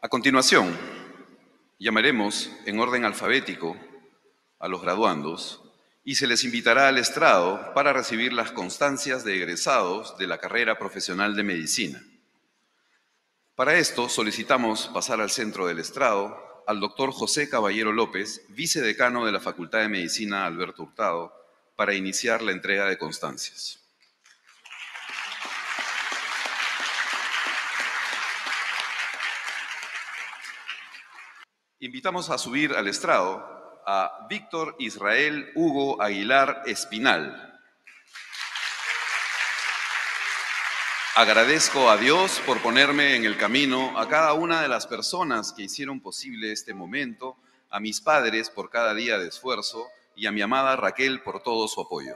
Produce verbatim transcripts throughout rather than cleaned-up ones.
A continuación, llamaremos en orden alfabético a los graduandos y se les invitará al estrado para recibir las constancias de egresados de la carrera profesional de medicina. Para esto solicitamos pasar al centro del estrado al doctor José Caballero López, vicedecano de la Facultad de Medicina Alberto Hurtado, para iniciar la entrega de constancias. Invitamos a subir al estrado a Víctor Israel Hugo Aguilar Espinal. Agradezco a Dios por ponerme en el camino, a cada una de las personas que hicieron posible este momento, a mis padres por cada día de esfuerzo y a mi amada Raquel por todo su apoyo.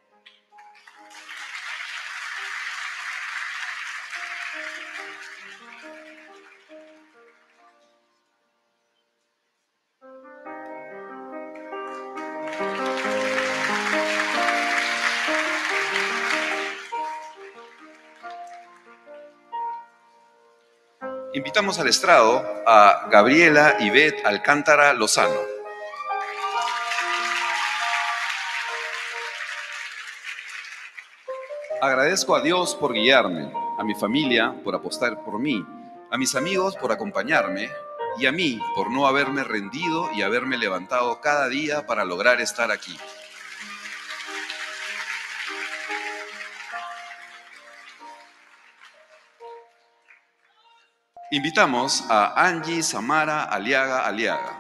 Invitamos al estrado a Gabriela Ivette Alcántara Lozano. Agradezco a Dios por guiarme, a mi familia por apostar por mí, a mis amigos por acompañarme y a mí por no haberme rendido y haberme levantado cada día para lograr estar aquí. Invitamos a Angie Samara Aliaga Aliaga.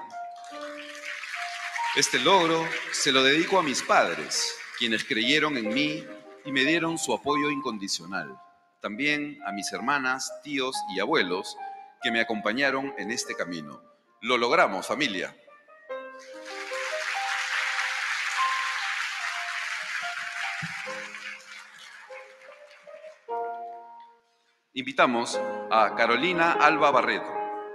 Este logro se lo dedico a mis padres, quienes creyeron en mí y me dieron su apoyo incondicional. También a mis hermanas, tíos y abuelos que me acompañaron en este camino. Lo logramos, familia. Invitamos a Carolina Alba Barreto.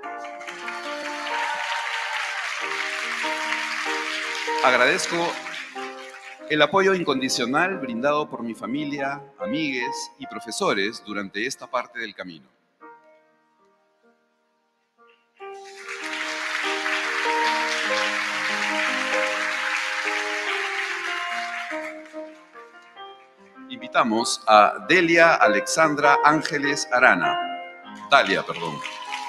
Agradezco el apoyo incondicional brindado por mi familia, amigues y profesores durante esta parte del camino. Invitamos a Delia Alexandra Ángeles Arana. Dalia, perdón.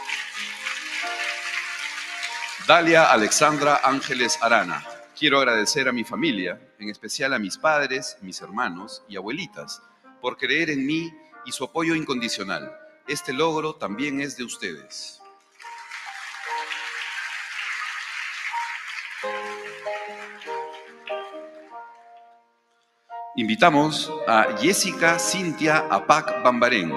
Dalia Alexandra Ángeles Arana. Quiero agradecer a mi familia, en especial a mis padres, mis hermanos y abuelitas, por creer en mí y su apoyo incondicional. Este logro también es de ustedes. Invitamos a Jessica Cintia Apac Bambarén.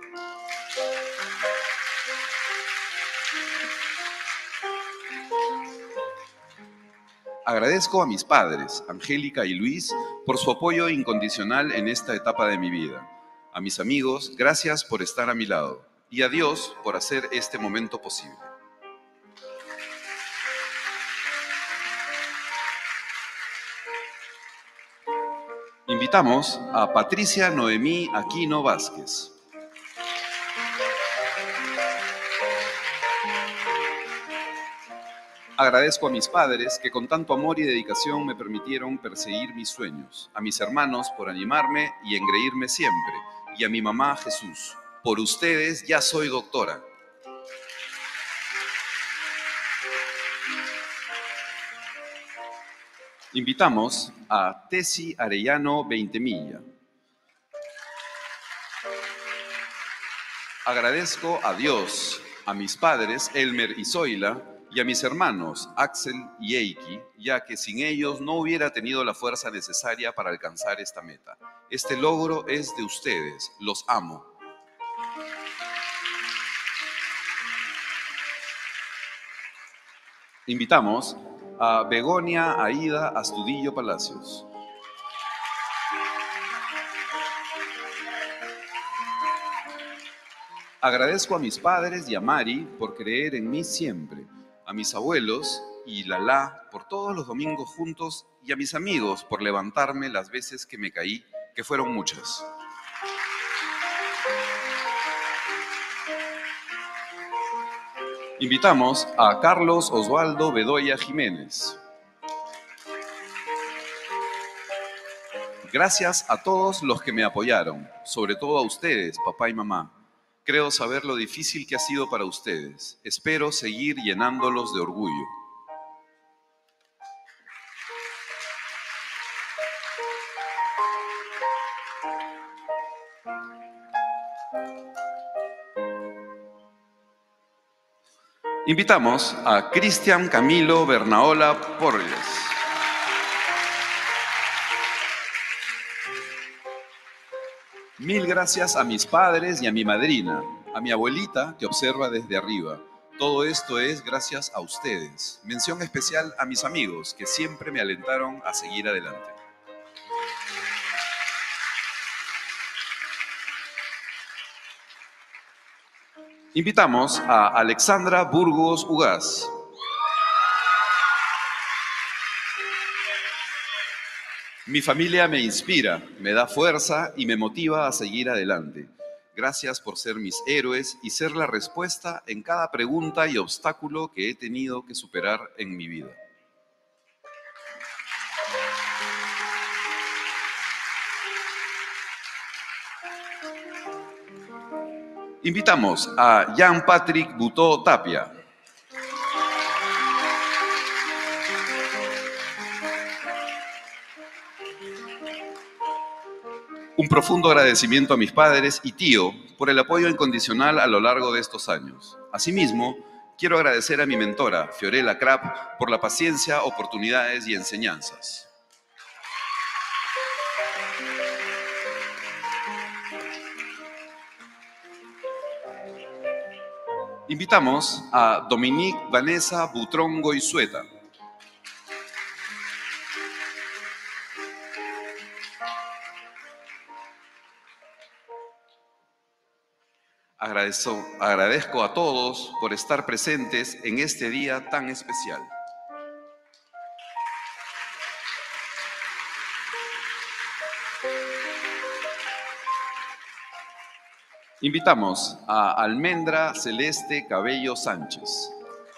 Agradezco a mis padres, Angélica y Luis, por su apoyo incondicional en esta etapa de mi vida. A mis amigos, gracias por estar a mi lado. Y a Dios por hacer este momento posible. Invitamos a Patricia Noemí Aquino Vázquez. Agradezco a mis padres que con tanto amor y dedicación me permitieron perseguir mis sueños, a mis hermanos por animarme y engreírme siempre, y a mi mamá Jesús. Por ustedes ya soy doctora. Invitamos a Tesi Arellano Veintemilla. Agradezco a Dios, a mis padres Elmer y Zoila y a mis hermanos Axel y Eiki, ya que sin ellos no hubiera tenido la fuerza necesaria para alcanzar esta meta. Este logro es de ustedes, los amo. Invitamos a Begonia Aida Astudillo Palacios. Agradezco a mis padres y a Mari por creer en mí siempre, a mis abuelos y Lala por todos los domingos juntos y a mis amigos por levantarme las veces que me caí, que fueron muchas. Invitamos a Carlos Osvaldo Bedoya Jiménez. Gracias a todos los que me apoyaron, sobre todo a ustedes, papá y mamá. Creo saber lo difícil que ha sido para ustedes. Espero seguir llenándolos de orgullo. Invitamos a Cristian Camilo Bernaola Porres. Mil gracias a mis padres y a mi madrina, a mi abuelita que observa desde arriba. Todo esto es gracias a ustedes. Mención especial a mis amigos que siempre me alentaron a seguir adelante. Invitamos a Alexandra Burgos Ugaz. Mi familia me inspira, me da fuerza y me motiva a seguir adelante. Gracias por ser mis héroes y ser la respuesta en cada pregunta y obstáculo que he tenido que superar en mi vida. Invitamos a Jean Patrick Butó Tapia. Un profundo agradecimiento a mis padres y tío por el apoyo incondicional a lo largo de estos años. Asimismo, quiero agradecer a mi mentora, Fiorella Krapp, por la paciencia, oportunidades y enseñanzas. Invitamos a Dominique Vanessa Butrón Goizueta. Agradezco, agradezco a todos por estar presentes en este día tan especial. Invitamos a Almendra Celeste Cabello Sánchez.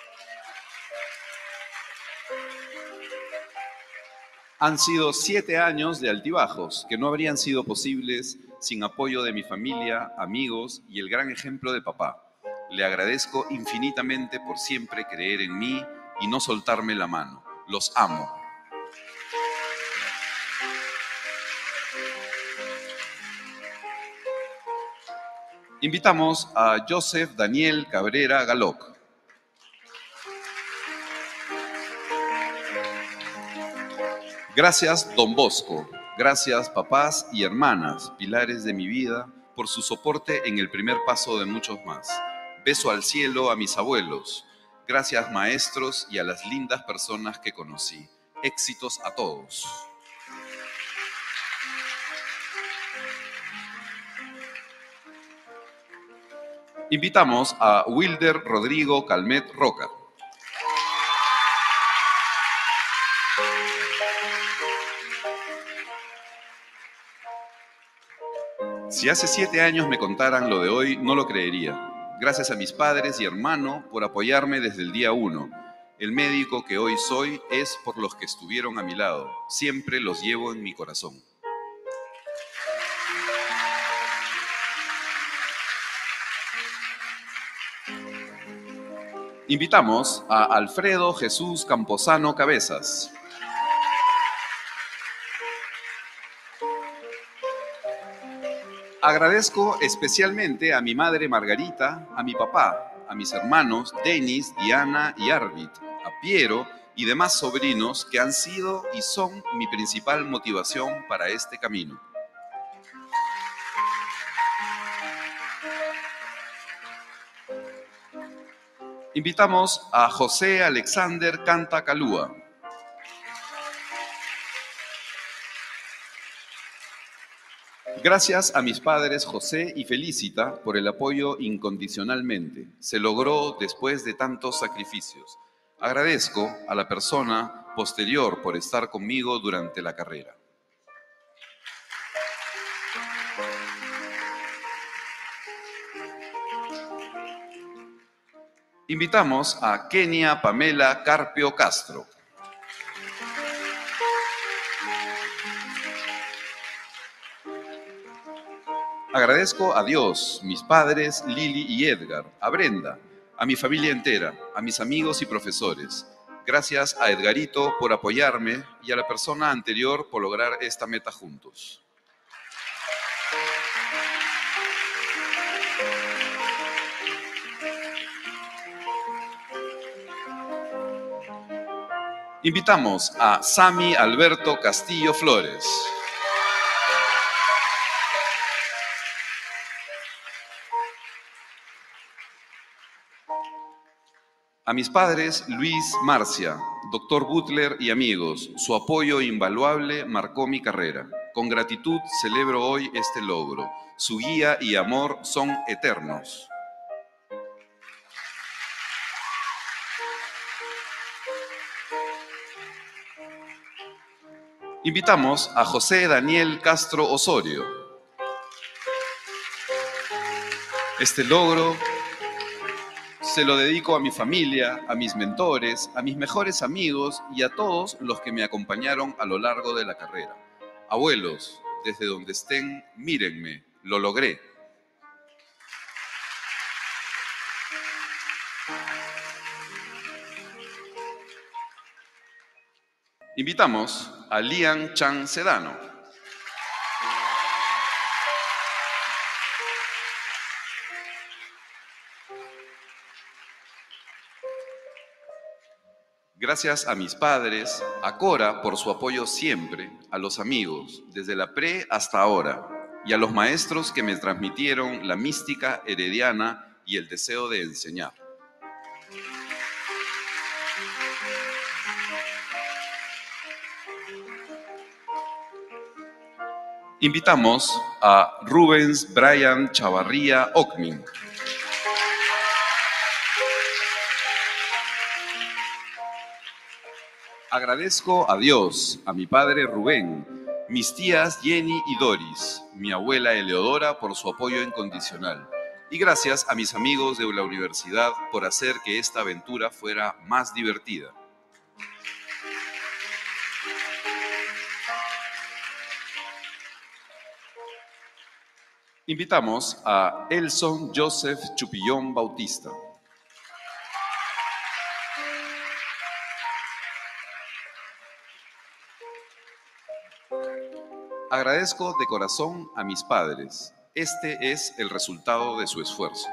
Han sido siete años de altibajos que no habrían sido posibles sin apoyo de mi familia, amigos y el gran ejemplo de papá. Le agradezco infinitamente por siempre creer en mí y no soltarme la mano. Los amo. Invitamos a Joseph Daniel Cabrera Galoc. Gracias, Don Bosco. Gracias, papás y hermanas, pilares de mi vida, por su soporte en el primer paso de muchos más. Beso al cielo a mis abuelos. Gracias, maestros, y a las lindas personas que conocí. Éxitos a todos. Invitamos a Wilder Rodrigo Calmet Roca. Si hace siete años me contaran lo de hoy, no lo creería. Gracias a mis padres y hermano por apoyarme desde el día uno. El médico que hoy soy es por los que estuvieron a mi lado. Siempre los llevo en mi corazón. Invitamos a Alfredo Jesús Camposano Cabezas. Agradezco especialmente a mi madre Margarita, a mi papá, a mis hermanos Denis, Diana y Arvid, a Piero y demás sobrinos que han sido y son mi principal motivación para este camino. Invitamos a José Alexander Canta Calúa. Gracias a mis padres José y Felicita por el apoyo incondicionalmente. Se logró después de tantos sacrificios. Agradezco a la persona posterior por estar conmigo durante la carrera. Invitamos a Kenia Pamela Carpio Castro. Agradezco a Dios, mis padres Lili y Edgar, a Brenda, a mi familia entera, a mis amigos y profesores. Gracias a Edgarito por apoyarme y a la persona anterior por lograr esta meta juntos. Invitamos a Sami Alberto Castillo Flores. A mis padres Luis Marcia, doctor Butler y amigos, su apoyo invaluable marcó mi carrera. Con gratitud celebro hoy este logro. Su guía y amor son eternos. Invitamos a José Daniel Castro Osorio. Este logro se lo dedico a mi familia, a mis mentores, a mis mejores amigos y a todos los que me acompañaron a lo largo de la carrera. Abuelos, desde donde estén, mírenme, lo logré. Invitamos a Lian Chan Sedano. Gracias a mis padres, a Cora por su apoyo siempre, a los amigos, desde la pre hasta ahora, y a los maestros que me transmitieron la mística herediana y el deseo de enseñar. Invitamos a Rubens Brian Chavarría Ocmin. Agradezco a Dios, a mi padre Rubén, mis tías Jenny y Doris, mi abuela Eleodora por su apoyo incondicional. Y gracias a mis amigos de la universidad por hacer que esta aventura fuera más divertida. Invitamos a Elson Joseph Chupillón Bautista. Agradezco de corazón a mis padres. Este es el resultado de su esfuerzo.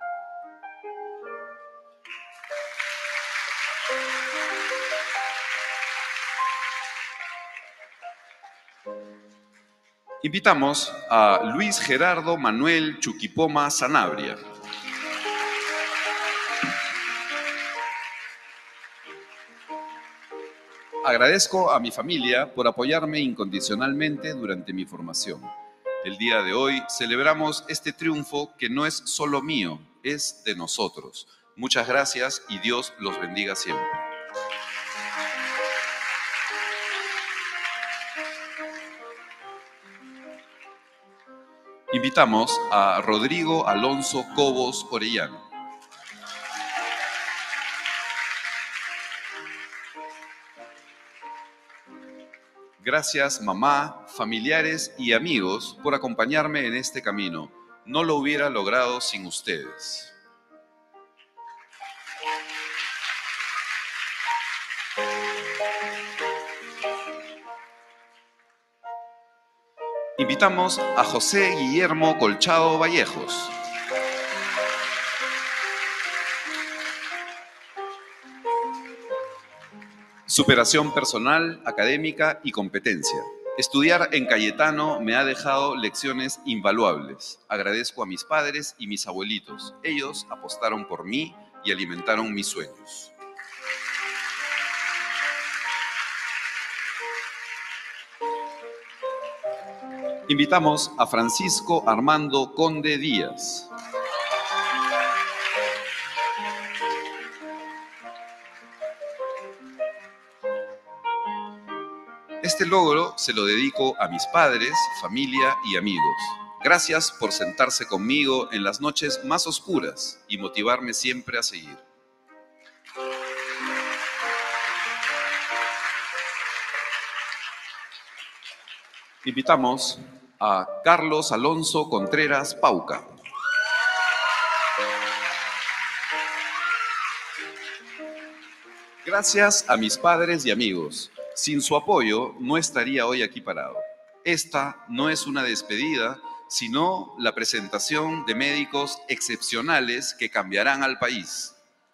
Invitamos a Luis Gerardo Manuel Chuquipoma Sanabria. Agradezco a mi familia por apoyarme incondicionalmente durante mi formación. El día de hoy celebramos este triunfo que no es solo mío, es de nosotros. Muchas gracias y Dios los bendiga siempre. Invitamos a Rodrigo Alonso Cobos Orellano. Gracias, mamá, familiares y amigos por acompañarme en este camino. No lo hubiera logrado sin ustedes. Invitamos a José Guillermo Colchado Vallejos. Superación personal, académica y competencia. Estudiar en Cayetano me ha dejado lecciones invaluables. Agradezco a mis padres y mis abuelitos. Ellos apostaron por mí y alimentaron mis sueños. Invitamos a Francisco Armando Conde Díaz. Este logro se lo dedico a mis padres, familia y amigos. Gracias por sentarse conmigo en las noches más oscuras y motivarme siempre a seguir. Invitamos a Carlos Alonso Contreras Pauca. Gracias a mis padres y amigos. Sin su apoyo no estaría hoy aquí parado. Esta no es una despedida, sino la presentación de médicos excepcionales que cambiarán al país.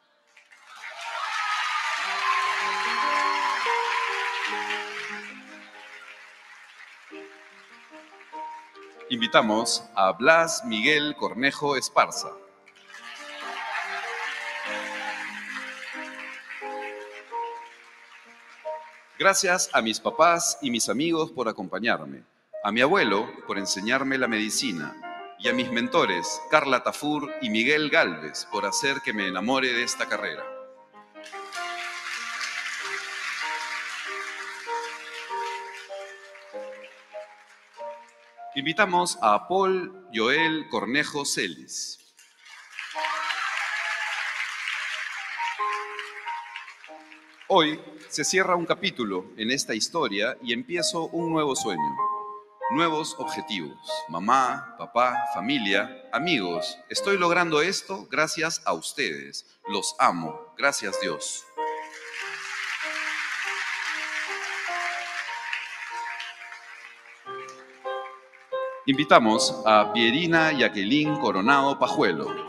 Invitamos a Blas Miguel Cornejo Esparza. Gracias a mis papás y mis amigos por acompañarme, a mi abuelo por enseñarme la medicina y a mis mentores, Carla Tafur y Miguel Gálvez, por hacer que me enamore de esta carrera. Invitamos a Paul Joel Cornejo Celis. Hoy se cierra un capítulo en esta historia y empiezo un nuevo sueño. Nuevos objetivos. Mamá, papá, familia, amigos. Estoy logrando esto gracias a ustedes. Los amo. Gracias, Dios. Invitamos a Pierina Jacqueline Coronado Pajuelo.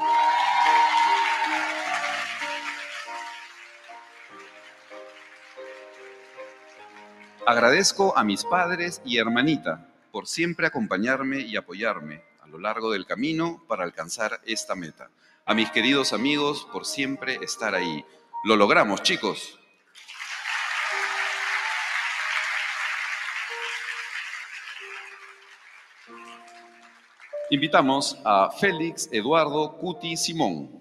Agradezco a mis padres y hermanita por siempre acompañarme y apoyarme a lo largo del camino para alcanzar esta meta. A mis queridos amigos por siempre estar ahí. Lo logramos, chicos. Invitamos a Félix Eduardo Cuti Simón.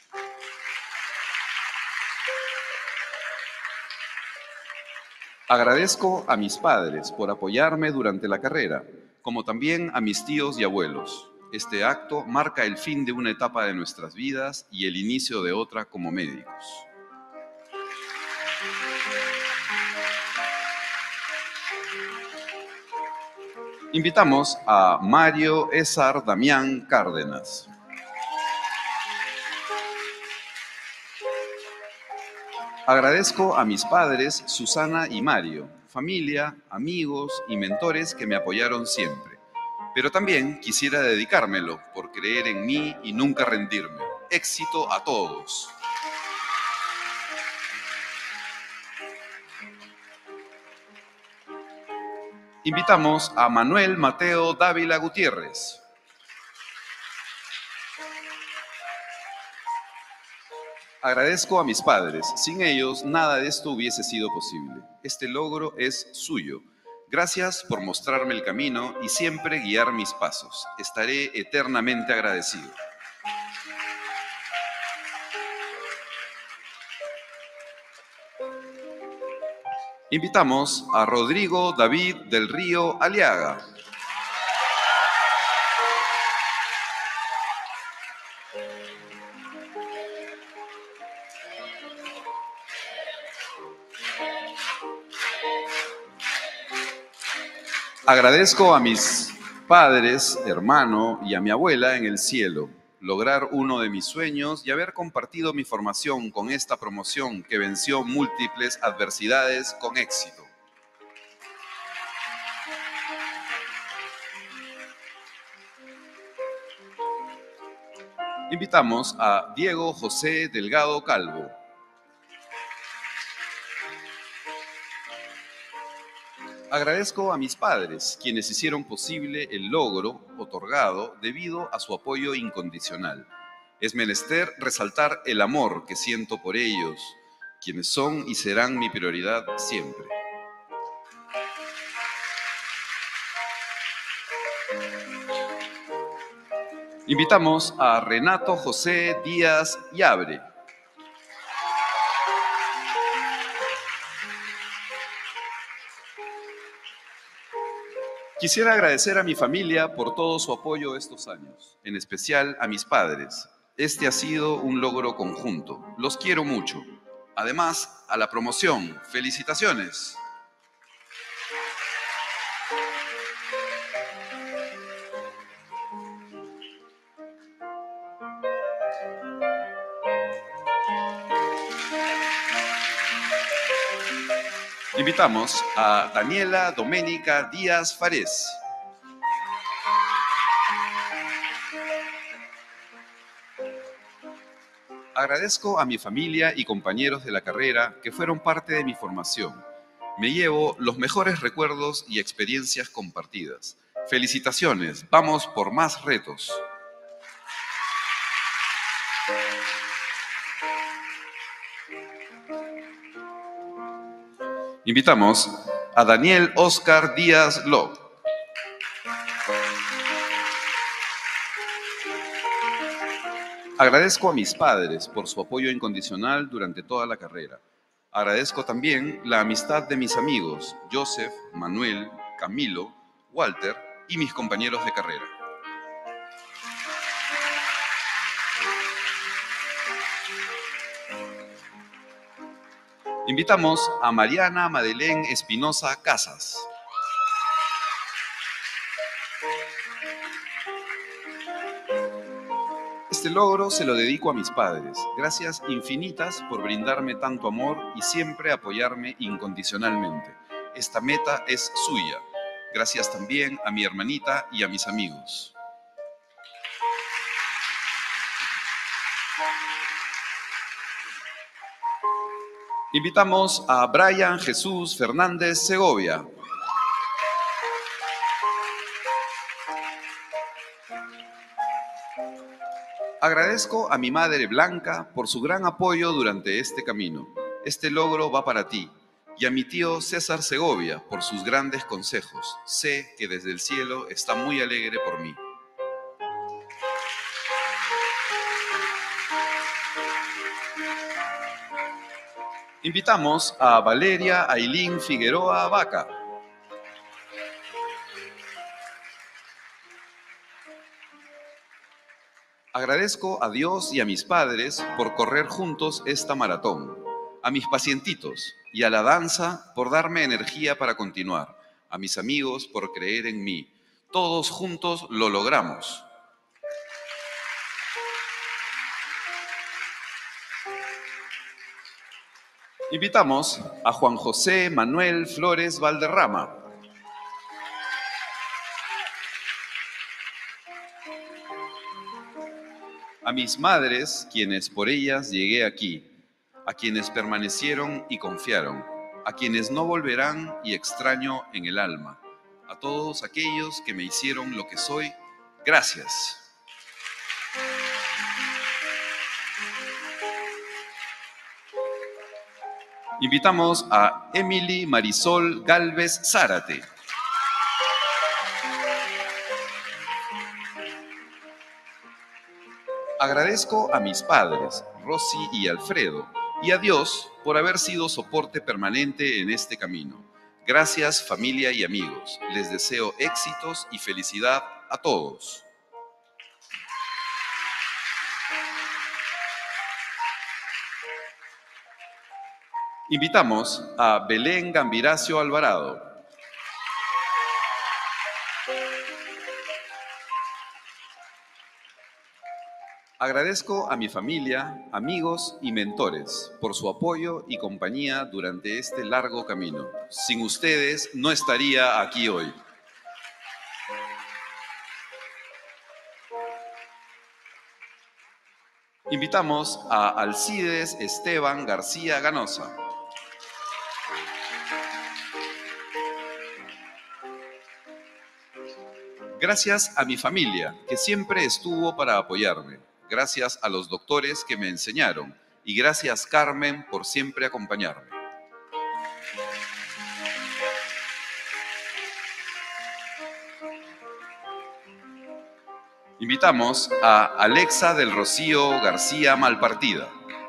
Agradezco a mis padres por apoyarme durante la carrera, como también a mis tíos y abuelos. Este acto marca el fin de una etapa de nuestras vidas y el inicio de otra como médicos. Invitamos a Mario Esar Damián Cárdenas. Agradezco a mis padres, Susana y Mario, familia, amigos y mentores que me apoyaron siempre. Pero también quisiera dedicármelo por creer en mí y nunca rendirme. Éxito a todos. Invitamos a Manuel Mateo Dávila Gutiérrez. Agradezco a mis padres. Sin ellos, nada de esto hubiese sido posible. Este logro es suyo. Gracias por mostrarme el camino y siempre guiar mis pasos. Estaré eternamente agradecido. Invitamos a Rodrigo David del Río Aliaga. Agradezco a mis padres, hermano y a mi abuela en el cielo, lograr uno de mis sueños y haber compartido mi formación con esta promoción que venció múltiples adversidades con éxito. Invitamos a Diego José Delgado Calvo. Agradezco a mis padres, quienes hicieron posible el logro otorgado debido a su apoyo incondicional. Es menester resaltar el amor que siento por ellos, quienes son y serán mi prioridad siempre. Invitamos a Renato José Díaz Yabre. Quisiera agradecer a mi familia por todo su apoyo estos años, en especial a mis padres, Este ha sido un logro conjunto. Los quiero mucho. Además, a la promoción, felicitaciones. Invitamos a Daniela Doménica Díaz Farés. Agradezco a mi familia y compañeros de la carrera que fueron parte de mi formación. Me llevo los mejores recuerdos y experiencias compartidas. Felicitaciones, vamos por más retos. Invitamos a Daniel Oscar Díaz Ló. Agradezco a mis padres por su apoyo incondicional durante toda la carrera. Agradezco también la amistad de mis amigos, Joseph, Manuel, Camilo, Walter y mis compañeros de carrera. Invitamos a Mariana Madeleine Espinosa Casas. Este logro se lo dedico a mis padres. Gracias infinitas por brindarme tanto amor y siempre apoyarme incondicionalmente. Esta meta es suya. Gracias también a mi hermanita y a mis amigos. Invitamos a Brian Jesús Fernández Segovia. Agradezco a mi madre Blanca por su gran apoyo durante este camino. Este logro va para ti. Y a mi tío César Segovia por sus grandes consejos. Sé que desde el cielo está muy alegre por mí. Invitamos a Valeria Ailín Figueroa Vaca. Agradezco a Dios y a mis padres por correr juntos esta maratón, a mis pacientitos y a la danza por darme energía para continuar, a mis amigos por creer en mí. Todos juntos lo logramos. Invitamos a Juan José Manuel Flores Valderrama. A mis madres, quienes por ellas llegué aquí, a quienes permanecieron y confiaron, a quienes no volverán y extraño en el alma, a todos aquellos que me hicieron lo que soy, gracias. Invitamos a Emily Marisol Galvez Zárate. Agradezco a mis padres, Rosy y Alfredo, y a Dios por haber sido soporte permanente en este camino. Gracias, familia y amigos. Les deseo éxitos y felicidad a todos. Invitamos a Belén Gambiracio Alvarado. Agradezco a mi familia, amigos y mentores por su apoyo y compañía durante este largo camino. Sin ustedes no estaría aquí hoy. Invitamos a Alcides Esteban García Ganosa. Gracias a mi familia, que siempre estuvo para apoyarme. Gracias a los doctores que me enseñaron. Y gracias, Carmen, por siempre acompañarme. Invitamos a Alexa del Rocío García Malpartida.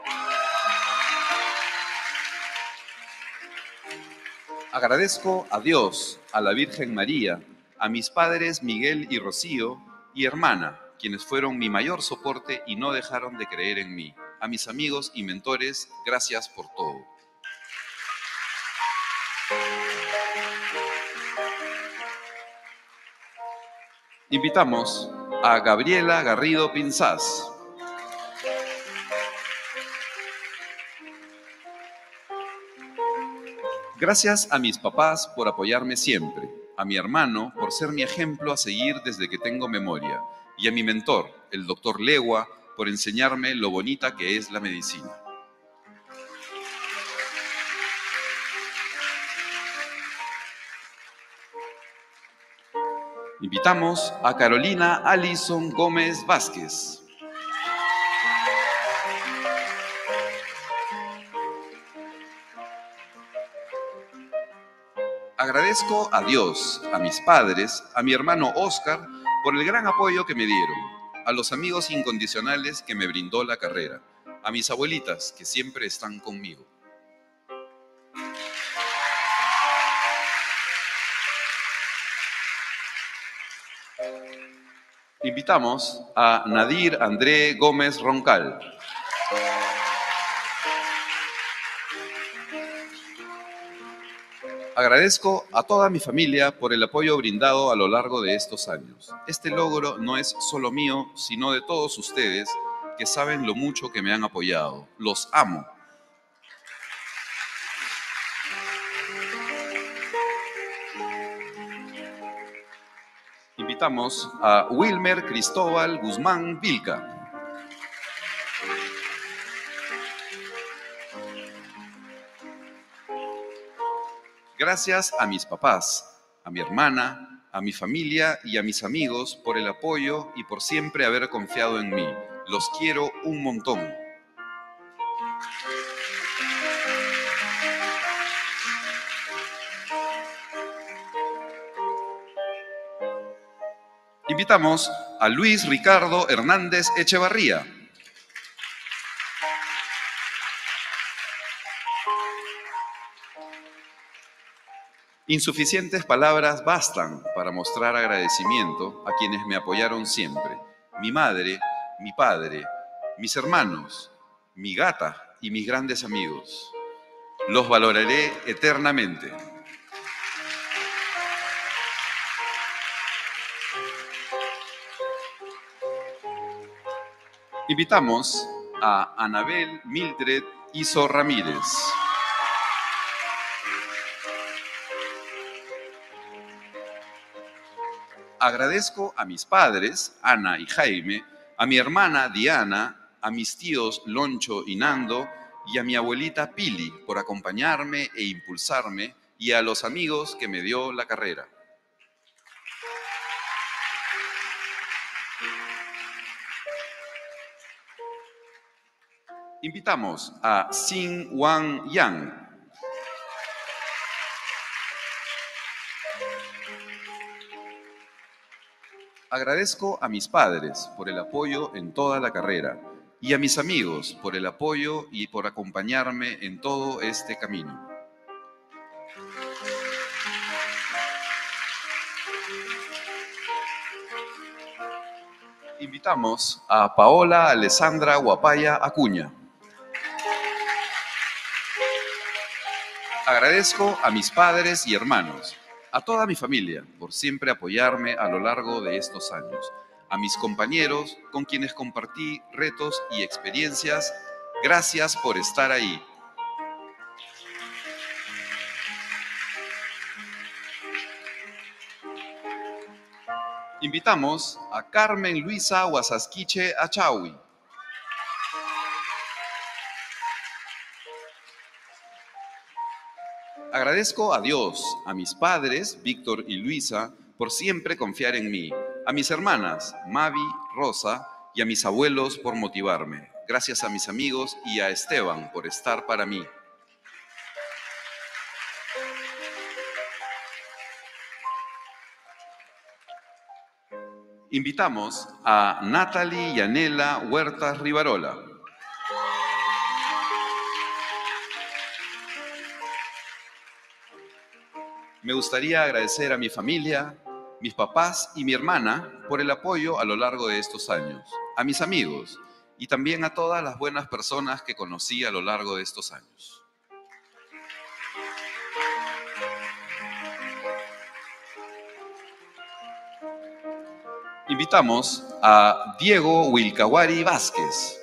Agradezco a Dios, a la Virgen María, a mis padres Miguel y Rocío y hermana, quienes fueron mi mayor soporte y no dejaron de creer en mí. A mis amigos y mentores, gracias por todo. Invitamos a Gabriela Garrido Pinzás. Gracias a mis papás por apoyarme siempre, a mi hermano por ser mi ejemplo a seguir desde que tengo memoria, y a mi mentor, el doctor Legua, por enseñarme lo bonita que es la medicina. Invitamos a Carolina Alison Gómez Vázquez. Agradezco a Dios, a mis padres, a mi hermano Oscar por el gran apoyo que me dieron, a los amigos incondicionales que me brindó la carrera, a mis abuelitas que siempre están conmigo. Invitamos a Nadir André Gómez Roncal. Agradezco a toda mi familia por el apoyo brindado a lo largo de estos años. Este logro no es solo mío, sino de todos ustedes que saben lo mucho que me han apoyado. Los amo. Invitamos a Wilmer Cristóbal Guzmán Vilca. Gracias a mis papás, a mi hermana, a mi familia y a mis amigos por el apoyo y por siempre haber confiado en mí. Los quiero un montón. Invitamos a Luis Ricardo Hernández Echevarría. Insuficientes palabras bastan para mostrar agradecimiento a quienes me apoyaron siempre. Mi madre, mi padre, mis hermanos, mi gata y mis grandes amigos. Los valoraré eternamente. Invitamos a Anabel Mildred Iso Ramírez. Agradezco a mis padres, Ana y Jaime, a mi hermana Diana, a mis tíos Loncho y Nando y a mi abuelita Pili por acompañarme e impulsarme y a los amigos que me dio la carrera. Invitamos a Xin Wang Yang. Agradezco a mis padres por el apoyo en toda la carrera y a mis amigos por el apoyo y por acompañarme en todo este camino. Invitamos a Paola Alessandra Guapaya Acuña. Agradezco a mis padres y hermanos, a toda mi familia por siempre apoyarme a lo largo de estos años, a mis compañeros con quienes compartí retos y experiencias, gracias por estar ahí. Invitamos a Carmen Luisa Huasasquiche Achawi. Agradezco a Dios, a mis padres, Víctor y Luisa, por siempre confiar en mí, a mis hermanas, Mavi, Rosa, y a mis abuelos por motivarme. Gracias a mis amigos y a Esteban por estar para mí. Invitamos a Natalie Yanela Huertas Rivarola. Me gustaría agradecer a mi familia, mis papás y mi hermana por el apoyo a lo largo de estos años, a mis amigos y también a todas las buenas personas que conocí a lo largo de estos años. Invitamos a Diego Wilcawari Vázquez.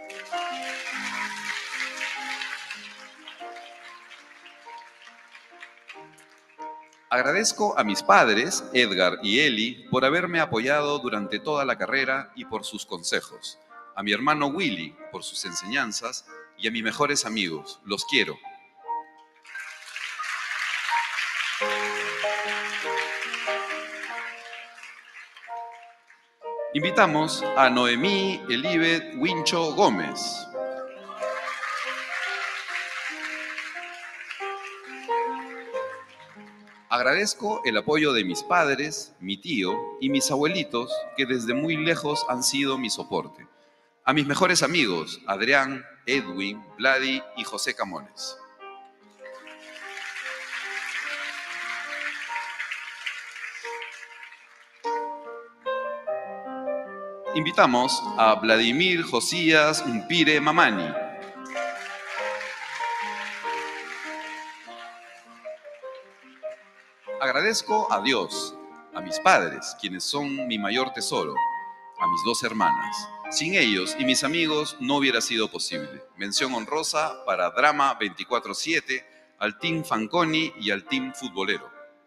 Agradezco a mis padres, Edgar y Eli, por haberme apoyado durante toda la carrera y por sus consejos. A mi hermano Willy, por sus enseñanzas, y a mis mejores amigos. Los quiero. Invitamos a Noemí Elibet Wincho Gómez. Agradezco el apoyo de mis padres, mi tío y mis abuelitos, que desde muy lejos han sido mi soporte. A mis mejores amigos, Adrián, Edwin, Vladi y José Camones. Invitamos a Vladimir Josías Umpire Mamani. Agradezco a Dios, a mis padres, quienes son mi mayor tesoro, a mis dos hermanas. Sin ellos y mis amigos no hubiera sido posible. Mención honrosa para Drama veinticuatro siete, al Team Fanconi y al Team Futbolero.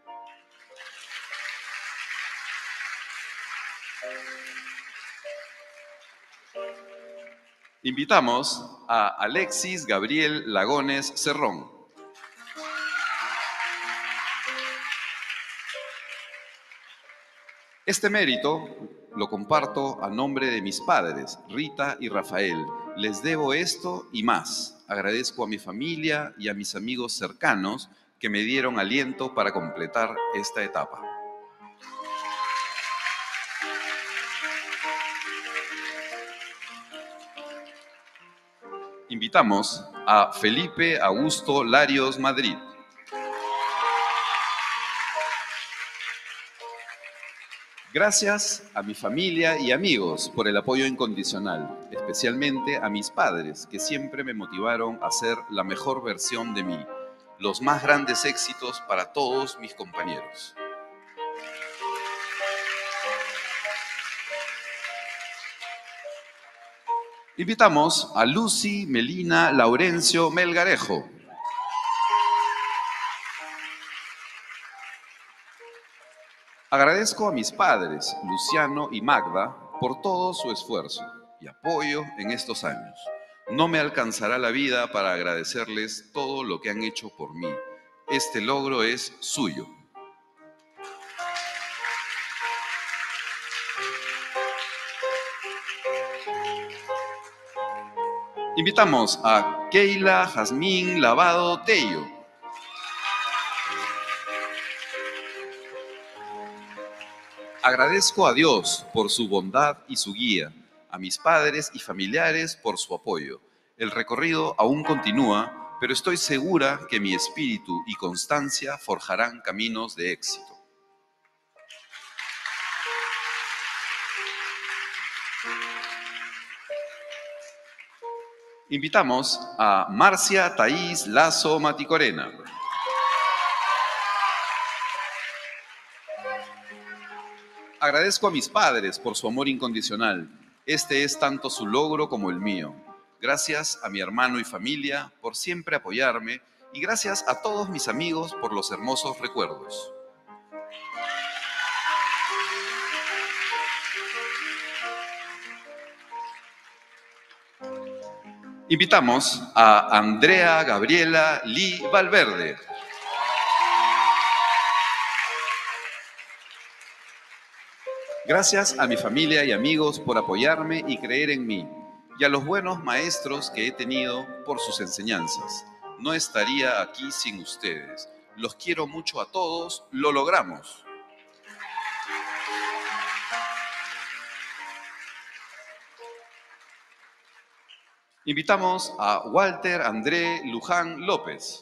Invitamos a Alexis Gabriel Lagones Cerrón. Este mérito lo comparto a nombre de mis padres, Rita y Rafael. Les debo esto y más. Agradezco a mi familia y a mis amigos cercanos que me dieron aliento para completar esta etapa. Invitamos a Felipe Augusto Larios Madrid. Gracias a mi familia y amigos por el apoyo incondicional, especialmente a mis padres, que siempre me motivaron a ser la mejor versión de mí. Los más grandes éxitos para todos mis compañeros. Invitamos a Lucy Melina Laurencio Melgarejo. Agradezco a mis padres, Luciano y Magda, por todo su esfuerzo y apoyo en estos años. No me alcanzará la vida para agradecerles todo lo que han hecho por mí. Este logro es suyo. Invitamos a Keila Jazmín Lavado Tello. Agradezco a Dios por su bondad y su guía, a mis padres y familiares por su apoyo. El recorrido aún continúa, pero estoy segura que mi espíritu y constancia forjarán caminos de éxito. Invitamos a Marcia Thaís Lazo Maticorena. Agradezco a mis padres por su amor incondicional. Este es tanto su logro como el mío. Gracias a mi hermano y familia por siempre apoyarme y gracias a todos mis amigos por los hermosos recuerdos. Invitamos a Andrea Gabriela Lee Valverde. Gracias a mi familia y amigos por apoyarme y creer en mí, y a los buenos maestros que he tenido por sus enseñanzas. No estaría aquí sin ustedes. Los quiero mucho a todos, lo logramos. Invitamos a Walter André Luján López.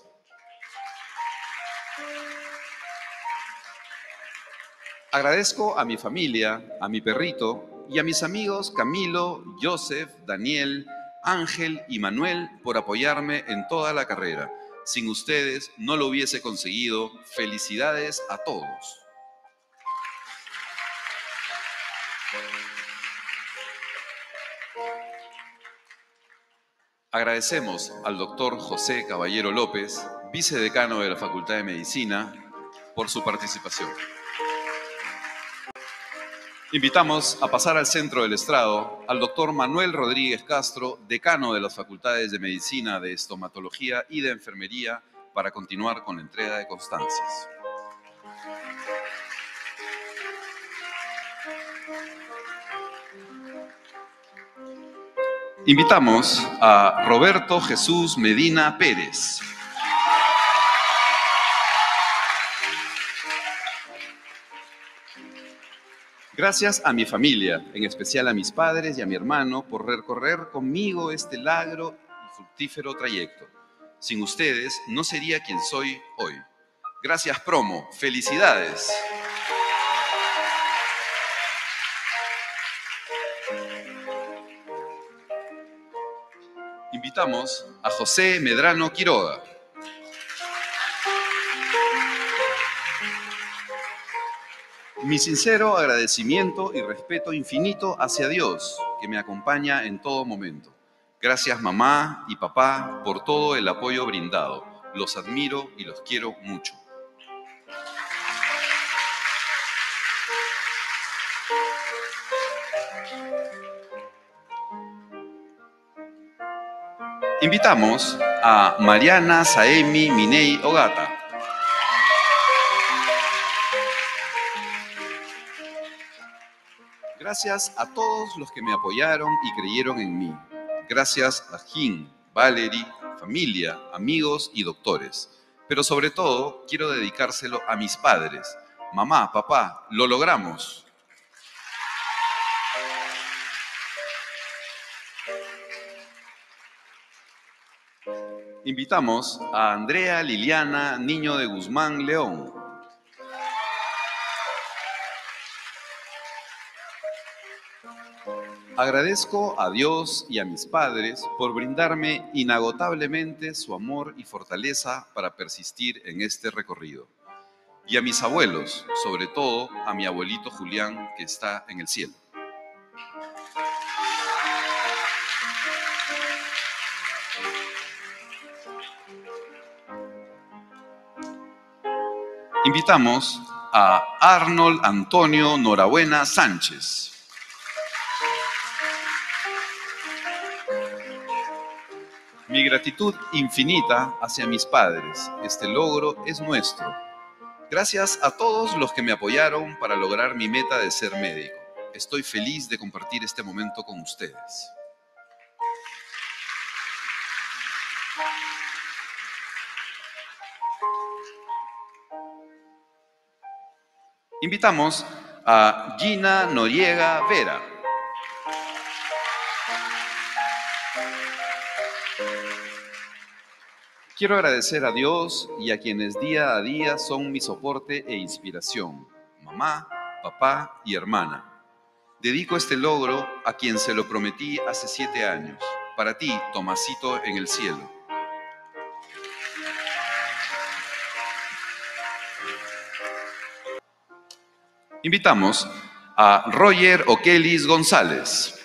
Agradezco a mi familia, a mi perrito y a mis amigos Camilo, Joseph, Daniel, Ángel y Manuel por apoyarme en toda la carrera. Sin ustedes no lo hubiese conseguido. Felicidades a todos. Agradecemos al doctor José Caballero López, vicedecano de la Facultad de Medicina, por su participación. Invitamos a pasar al centro del estrado al doctor Manuel Rodríguez Castro, decano de las Facultades de Medicina, de Estomatología y de Enfermería, para continuar con la entrega de constancias. Invitamos a Roberto Jesús Medina Pérez. Gracias a mi familia, en especial a mis padres y a mi hermano, por recorrer conmigo este largo y fructífero trayecto. Sin ustedes no sería quien soy hoy. Gracias, promo. ¡Felicidades! Invitamos a José Medrano Quiroga. Mi sincero agradecimiento y respeto infinito hacia Dios, que me acompaña en todo momento. Gracias, mamá y papá, por todo el apoyo brindado. Los admiro y los quiero mucho. Invitamos a Mariana Saemi Minei Ogata. Gracias a todos los que me apoyaron y creyeron en mí. Gracias a Jim, Valerie, familia, amigos y doctores. Pero sobre todo, quiero dedicárselo a mis padres. Mamá, papá, lo logramos. Invitamos a Andrea Liliana Niño de Guzmán León. Agradezco a Dios y a mis padres por brindarme inagotablemente su amor y fortaleza para persistir en este recorrido. Y a mis abuelos, sobre todo a mi abuelito Julián, que está en el cielo. Invitamos a Arnold Antonio Norabuena Sánchez. Mi gratitud infinita hacia mis padres. Este logro es nuestro. Gracias a todos los que me apoyaron para lograr mi meta de ser médico. Estoy feliz de compartir este momento con ustedes. Invitamos a Gina Noriega Vera. Quiero agradecer a Dios y a quienes día a día son mi soporte e inspiración, mamá, papá y hermana. Dedico este logro a quien se lo prometí hace siete años, para ti, Tomasito en el cielo. Invitamos a Roger Okelis González.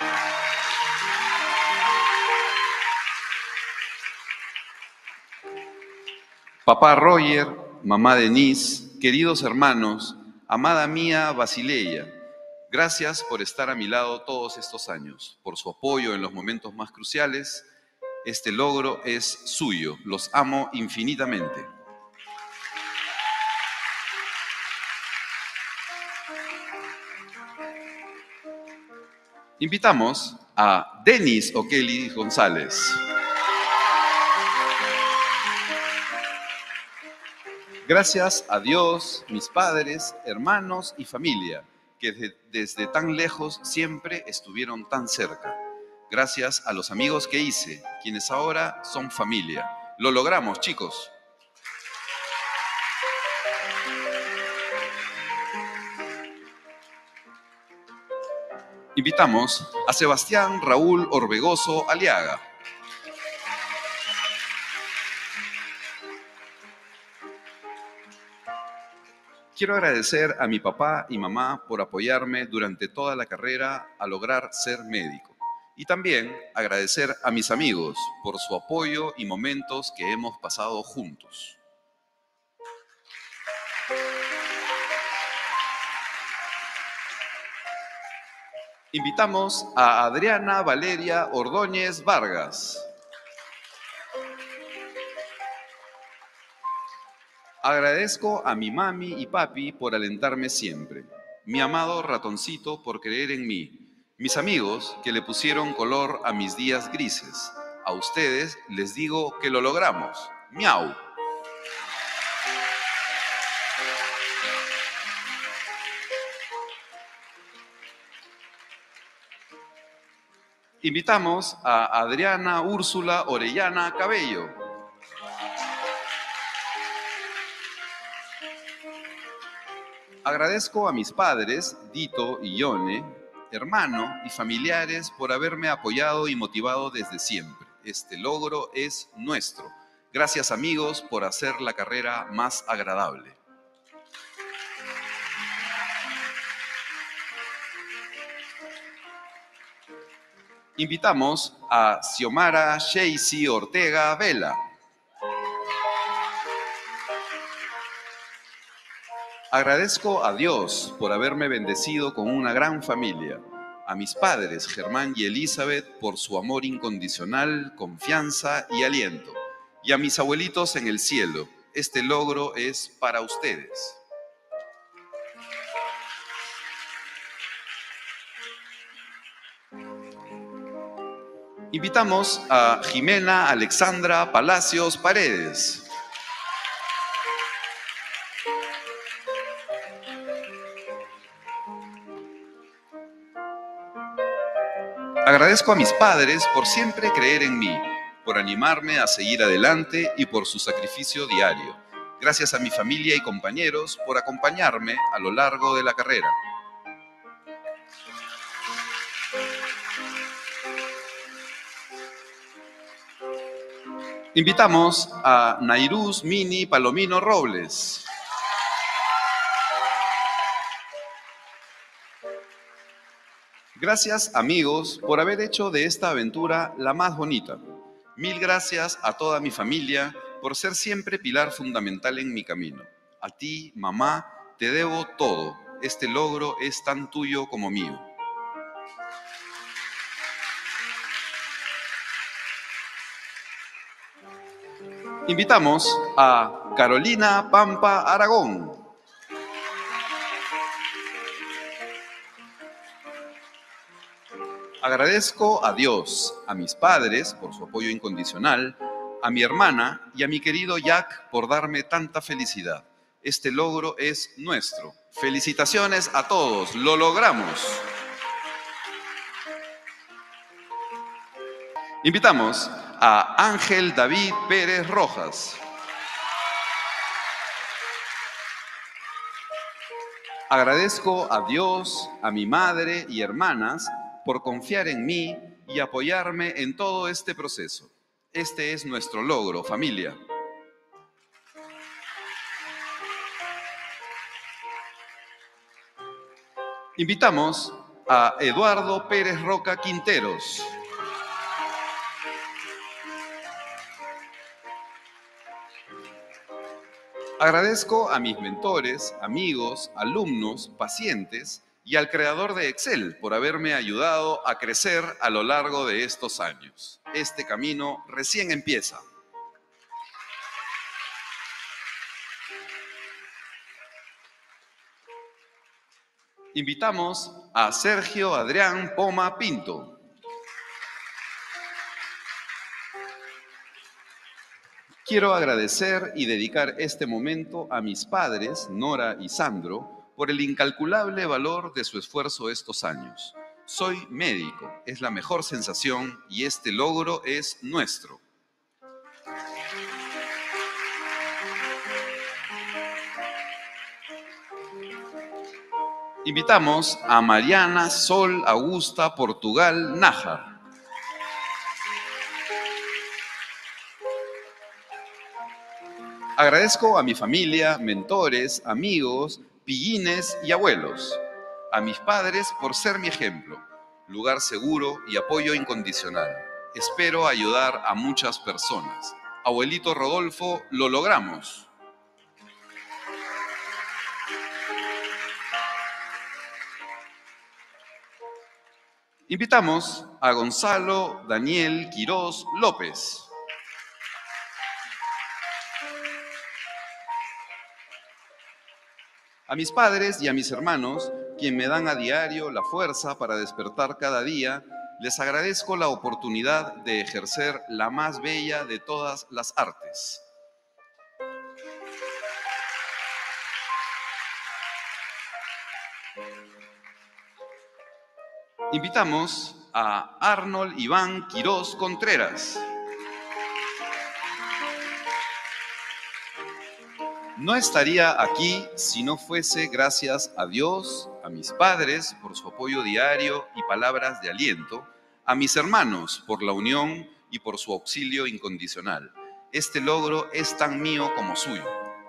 Papá Roger, mamá Denise, queridos hermanos, amada mía Basileia, gracias por estar a mi lado todos estos años, por su apoyo en los momentos más cruciales. Este logro es suyo, los amo infinitamente. Invitamos a Denis Okeli González. Gracias a Dios, mis padres, hermanos y familia, que de, desde tan lejos siempre estuvieron tan cerca. Gracias a los amigos que hice, quienes ahora son familia. Lo logramos, chicos. Invitamos a Sebastián Raúl Orbegoso Aliaga. Quiero agradecer a mi papá y mamá por apoyarme durante toda la carrera a lograr ser médico. Y también agradecer a mis amigos por su apoyo y momentos que hemos pasado juntos. Invitamos a Adriana Valeria Ordóñez Vargas. Agradezco a mi mami y papi por alentarme siempre. Mi amado ratoncito por creer en mí. Mis amigos que le pusieron color a mis días grises. A ustedes les digo que lo logramos. ¡Miau! Invitamos a Adriana Úrsula Orellana Cabello. Agradezco a mis padres, Dito y Yone, hermano y familiares por haberme apoyado y motivado desde siempre. Este logro es nuestro. Gracias, amigos, por hacer la carrera más agradable. Invitamos a Xiomara Sheisy Ortega Vela. Agradezco a Dios por haberme bendecido con una gran familia, a mis padres Germán y Elizabeth por su amor incondicional, confianza y aliento, y a mis abuelitos en el cielo. Este logro es para ustedes. Invitamos a Jimena Alexandra Palacios Paredes. Agradezco a mis padres por siempre creer en mí, por animarme a seguir adelante y por su sacrificio diario. Gracias a mi familia y compañeros por acompañarme a lo largo de la carrera. Invitamos a Nairuz Mini Palomino Robles. Gracias, amigos, por haber hecho de esta aventura la más bonita. Mil gracias a toda mi familia por ser siempre pilar fundamental en mi camino. A ti, mamá, te debo todo. Este logro es tan tuyo como mío. Invitamos a Carolina Pampa Aragón. Agradezco a Dios, a mis padres por su apoyo incondicional, a mi hermana y a mi querido Jack por darme tanta felicidad. Este logro es nuestro. Felicitaciones a todos, lo logramos. Invitamos a Ángel David Pérez Rojas. Agradezco a Dios, a mi madre y hermanas por confiar en mí y apoyarme en todo este proceso. Este es nuestro logro, familia. Invitamos a Eduardo Pérez Roca Quinteros. Agradezco a mis mentores, amigos, alumnos, pacientes y al creador de Excel por haberme ayudado a crecer a lo largo de estos años. Este camino recién empieza. Invitamos a Sergio Adrián Poma Pinto. Quiero agradecer y dedicar este momento a mis padres, Nora y Sandro, por el incalculable valor de su esfuerzo estos años. Soy médico, es la mejor sensación y este logro es nuestro. Invitamos a Mariana Sol Augusta Portugal Nájar. Agradezco a mi familia, mentores, amigos, pillines y abuelos. A mis padres por ser mi ejemplo, lugar seguro y apoyo incondicional. Espero ayudar a muchas personas. Abuelito Rodolfo, lo logramos. Invitamos a Gonzalo Daniel Quirós López. A mis padres y a mis hermanos, quien me dan a diario la fuerza para despertar cada día, les agradezco la oportunidad de ejercer la más bella de todas las artes. Invitamos a Arnold Iván Quirós Contreras. No estaría aquí si no fuese gracias a Dios, a mis padres por su apoyo diario y palabras de aliento, a mis hermanos por la unión y por su auxilio incondicional. Este logro es tan mío como suyo.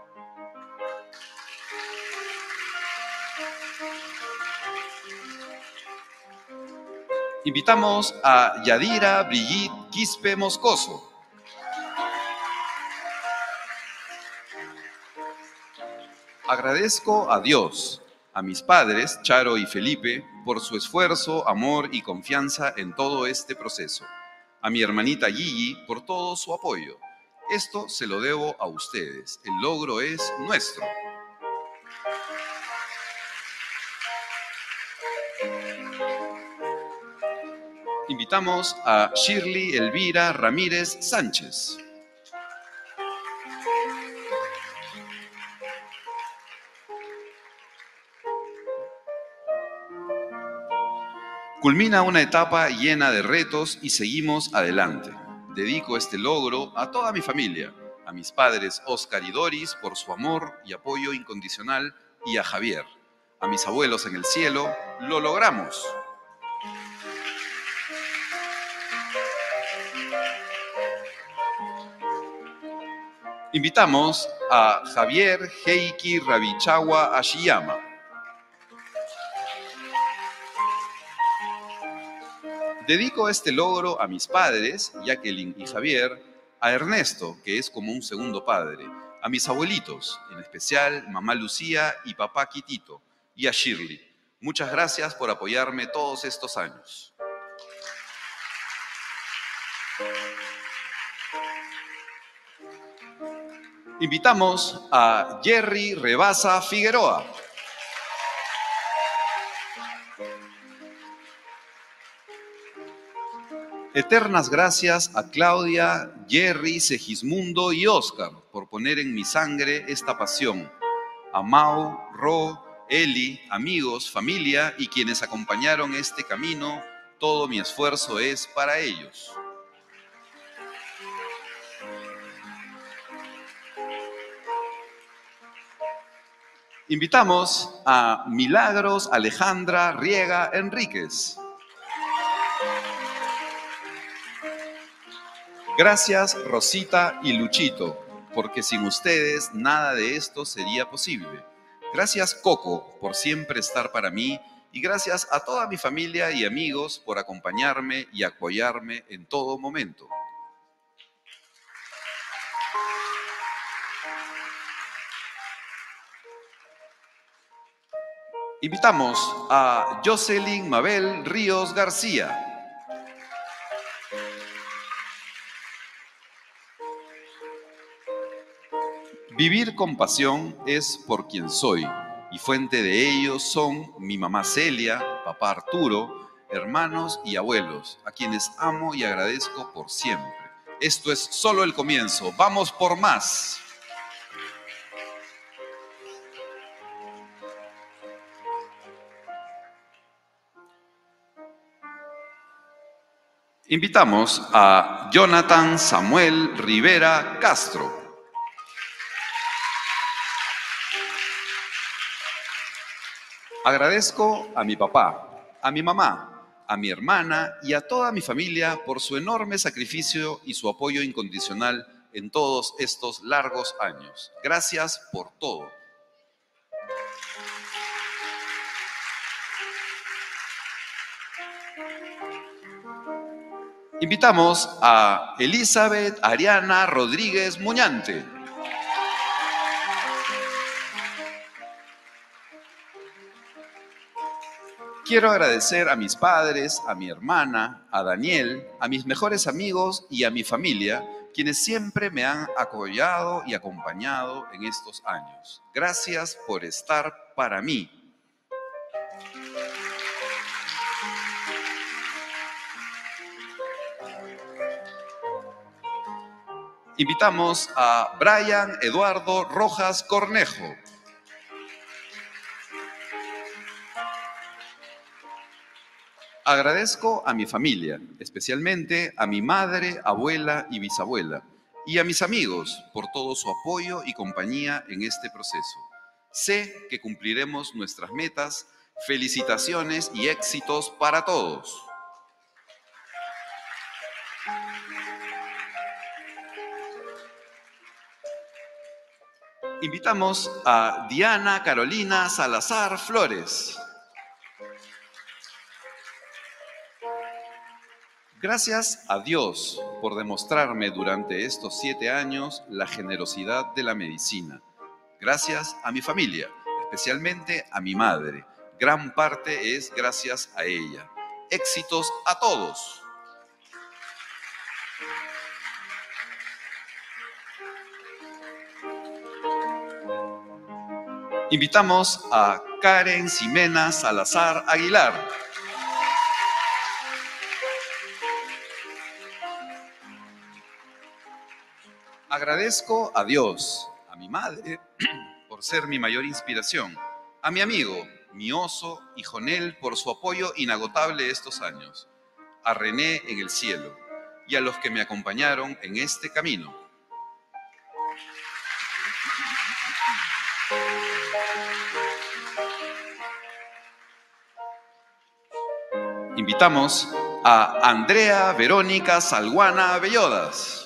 Invitamos a Yadira Brigitte Quispe Moscoso. Agradezco a Dios, a mis padres, Charo y Felipe, por su esfuerzo, amor y confianza en todo este proceso. A mi hermanita Gigi por todo su apoyo. Esto se lo debo a ustedes. El logro es nuestro. Invitamos a Shirley Elvira Ramírez Sánchez. Culmina una etapa llena de retos y seguimos adelante. Dedico este logro a toda mi familia, a mis padres Oscar y Doris por su amor y apoyo incondicional y a Javier. A mis abuelos en el cielo, lo logramos. Invitamos a Javier Heiki Rabichawa Ashiyama. Dedico este logro a mis padres, Jacqueline y Javier, a Ernesto, que es como un segundo padre, a mis abuelitos, en especial mamá Lucía y papá Quitito, y a Shirley. Muchas gracias por apoyarme todos estos años. Invitamos a Jerry Rebasa Figueroa. Eternas gracias a Claudia, Jerry, Segismundo y Oscar por poner en mi sangre esta pasión. A Mau, Ro, Eli, amigos, familia y quienes acompañaron este camino, todo mi esfuerzo es para ellos. Invitamos a Milagros Alejandra Riega Enríquez. Gracias Rosita y Luchito, porque sin ustedes nada de esto sería posible. Gracias Coco por siempre estar para mí y gracias a toda mi familia y amigos por acompañarme y apoyarme en todo momento. Invitamos a Jocelyn Mabel Ríos García. Vivir con pasión es por quien soy, y fuente de ello son mi mamá Celia, papá Arturo, hermanos y abuelos, a quienes amo y agradezco por siempre. Esto es solo el comienzo, ¡vamos por más! Invitamos a Jonathan Samuel Rivera Castro. Agradezco a mi papá, a mi mamá, a mi hermana y a toda mi familia por su enorme sacrificio y su apoyo incondicional en todos estos largos años. Gracias por todo. Invitamos a Elizabeth Ariana Rodríguez Muñante. Quiero agradecer a mis padres, a mi hermana, a Daniel, a mis mejores amigos y a mi familia, quienes siempre me han apoyado y acompañado en estos años. Gracias por estar para mí. Invitamos a Brian Eduardo Rojas Cornejo. Agradezco a mi familia, especialmente a mi madre, abuela y bisabuela, y a mis amigos por todo su apoyo y compañía en este proceso. Sé que cumpliremos nuestras metas. Felicitaciones y éxitos para todos. Invitamos a Diana Carolina Salazar Flores. Gracias a Dios por demostrarme durante estos siete años la generosidad de la medicina. Gracias a mi familia, especialmente a mi madre. Gran parte es gracias a ella. Éxitos a todos. Invitamos a Karen Ximena Salazar Aguilar. Agradezco a Dios, a mi madre, por ser mi mayor inspiración, a mi amigo, mi oso y Jonel por su apoyo inagotable estos años, a René en el cielo y a los que me acompañaron en este camino. Invitamos a Andrea Verónica Salguana Bellodas.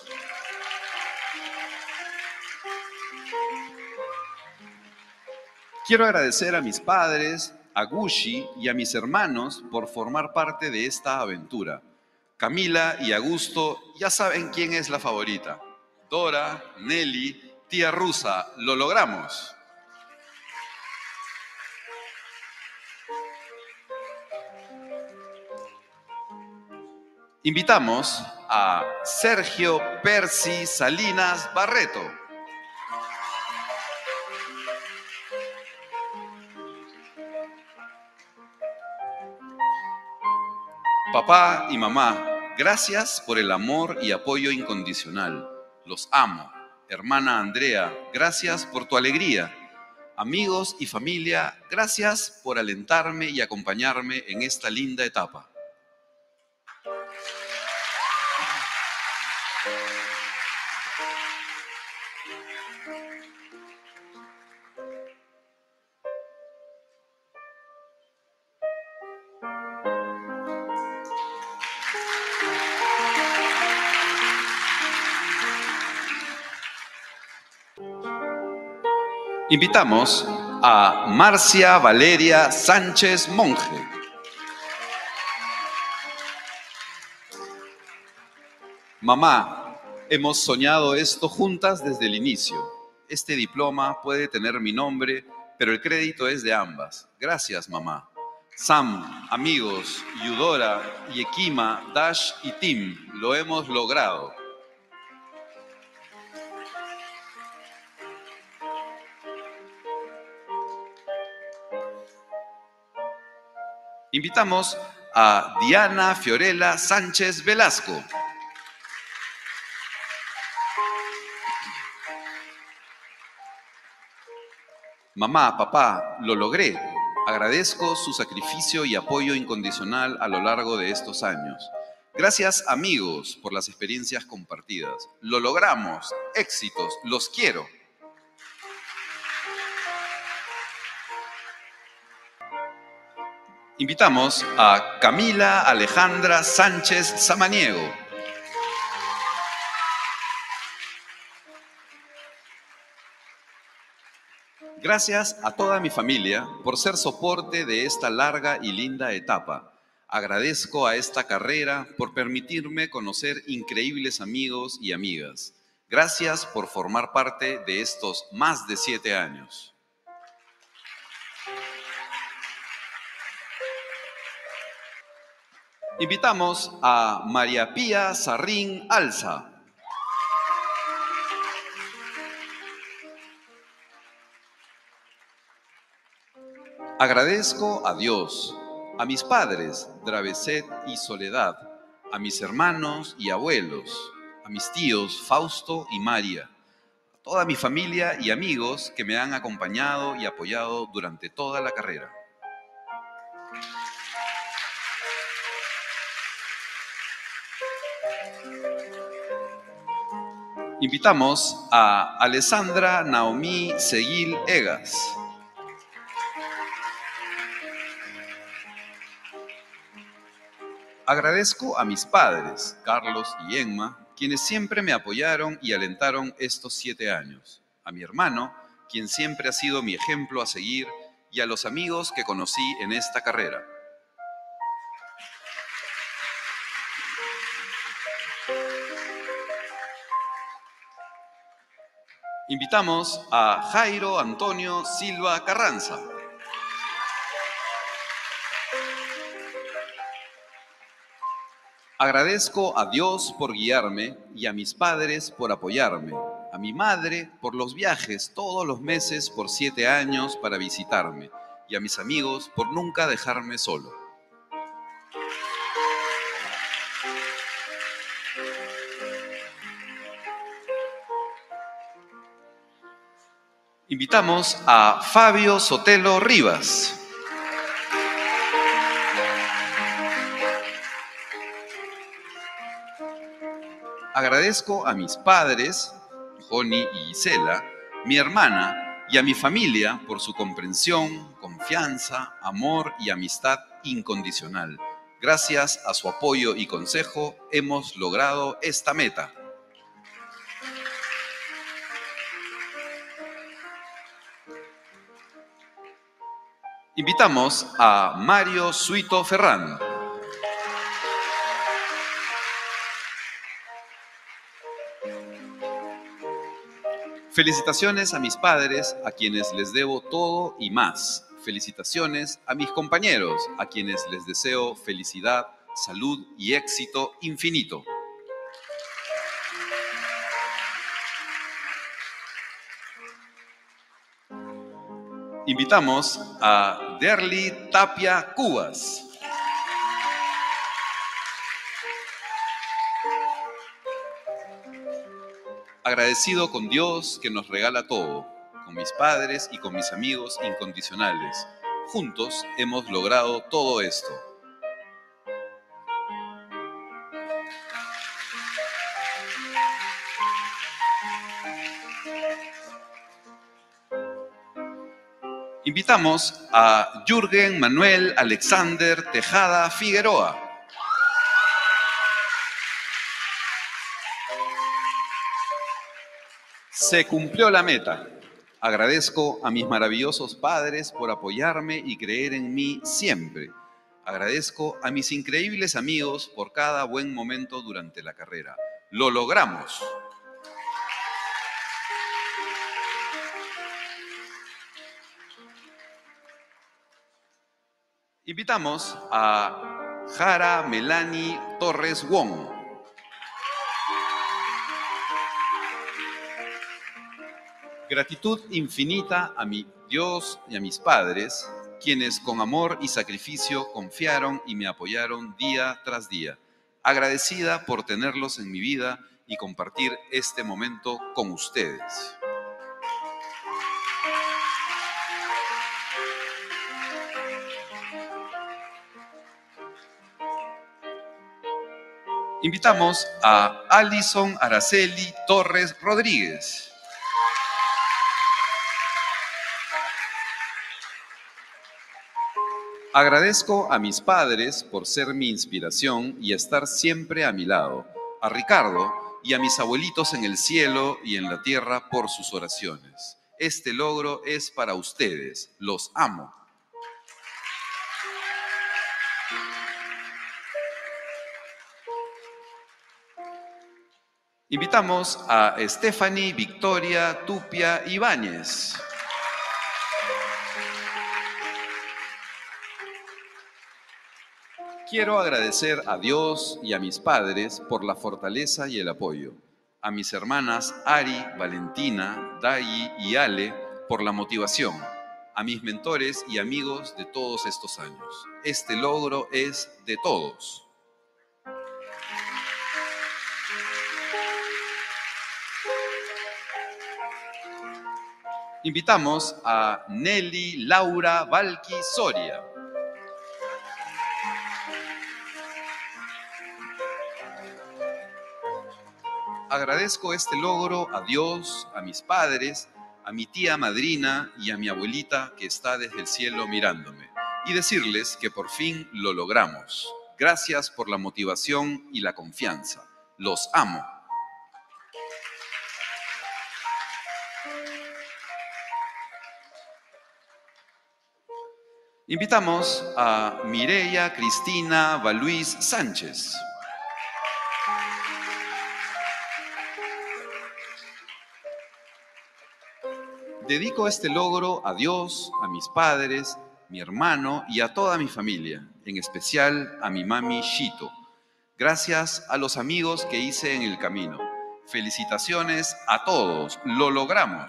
Quiero agradecer a mis padres, a Gushi y a mis hermanos por formar parte de esta aventura. Camila y Augusto ya saben quién es la favorita. Dora, Nelly, tía Rusa, lo logramos. Invitamos a Sergio Percy Salinas Barreto. Papá y mamá, gracias por el amor y apoyo incondicional. Los amo. Hermana Andrea, gracias por tu alegría. Amigos y familia, gracias por alentarme y acompañarme en esta linda etapa. Invitamos a Marcia Valeria Sánchez Monge. Mamá, hemos soñado esto juntas desde el inicio. Este diploma puede tener mi nombre, pero el crédito es de ambas. Gracias, mamá. Sam, amigos, Yudora, Yekima, Dash y Tim, lo hemos logrado. Invitamos a Diana Fiorella Sánchez Velasco. Mamá, papá, lo logré. Agradezco su sacrificio y apoyo incondicional a lo largo de estos años. Gracias, amigos, por las experiencias compartidas. Lo logramos. Éxitos. Los quiero. Invitamos a Camila Alejandra Sánchez Samaniego. Gracias a toda mi familia por ser soporte de esta larga y linda etapa. Agradezco a esta carrera por permitirme conocer increíbles amigos y amigas. Gracias por formar parte de estos más de siete años. Invitamos a María Pía Sarrín Alza. Agradezco a Dios, a mis padres, Draveset y Soledad, a mis hermanos y abuelos, a mis tíos Fausto y María, a toda mi familia y amigos que me han acompañado y apoyado durante toda la carrera. Invitamos a Alessandra Naomi Seguil Egas. Agradezco a mis padres, Carlos y Emma, quienes siempre me apoyaron y alentaron estos siete años. A mi hermano, quien siempre ha sido mi ejemplo a seguir, y a los amigos que conocí en esta carrera. Invitamos a Jairo Antonio Silva Carranza. Agradezco a Dios por guiarme y a mis padres por apoyarme, a mi madre por los viajes todos los meses por siete años para visitarme y a mis amigos por nunca dejarme solo. Invitamos a Fabio Sotelo Rivas. Agradezco a mis padres, Joni y Gisela, mi hermana y a mi familia por su comprensión, confianza, amor y amistad incondicional. Gracias a su apoyo y consejo hemos logrado esta meta. Invitamos a Mario Suito Ferrán. Felicitaciones a mis padres, a quienes les debo todo y más. Felicitaciones a mis compañeros, a quienes les deseo felicidad, salud y éxito infinito. Invitamos a Derly Tapia Cubas. Agradecido con Dios que nos regala todo, con mis padres y con mis amigos incondicionales. Juntos hemos logrado todo esto. Invitamos a Jürgen Manuel Alexander Tejada Figueroa. Se cumplió la meta. Agradezco a mis maravillosos padres por apoyarme y creer en mí siempre. Agradezco a mis increíbles amigos por cada buen momento durante la carrera. ¡Lo logramos! Invitamos a Jara Melanie Torres Wong. Gratitud infinita a mi Dios y a mis padres, quienes con amor y sacrificio confiaron y me apoyaron día tras día. Agradecida por tenerlos en mi vida y compartir este momento con ustedes. Invitamos a Alison Araceli Torres Rodríguez. Agradezco a mis padres por ser mi inspiración y estar siempre a mi lado, a Ricardo y a mis abuelitos en el cielo y en la tierra por sus oraciones. Este logro es para ustedes. Los amo. Invitamos a Stephanie Victoria Tupia Ibáñez. Quiero agradecer a Dios y a mis padres por la fortaleza y el apoyo. A mis hermanas Ari, Valentina, Dayi y Ale por la motivación. A mis mentores y amigos de todos estos años. Este logro es de todos. Invitamos a Nelly Laura Valqui Soria. Agradezco este logro a Dios, a mis padres, a mi tía madrina y a mi abuelita que está desde el cielo mirándome. Y decirles que por fin lo logramos. Gracias por la motivación y la confianza. Los amo. Invitamos a Mireya Cristina Valuís Sánchez. Dedico este logro a Dios, a mis padres, mi hermano y a toda mi familia, en especial a mi mami Shito. Gracias a los amigos que hice en el camino. Felicitaciones a todos, lo logramos.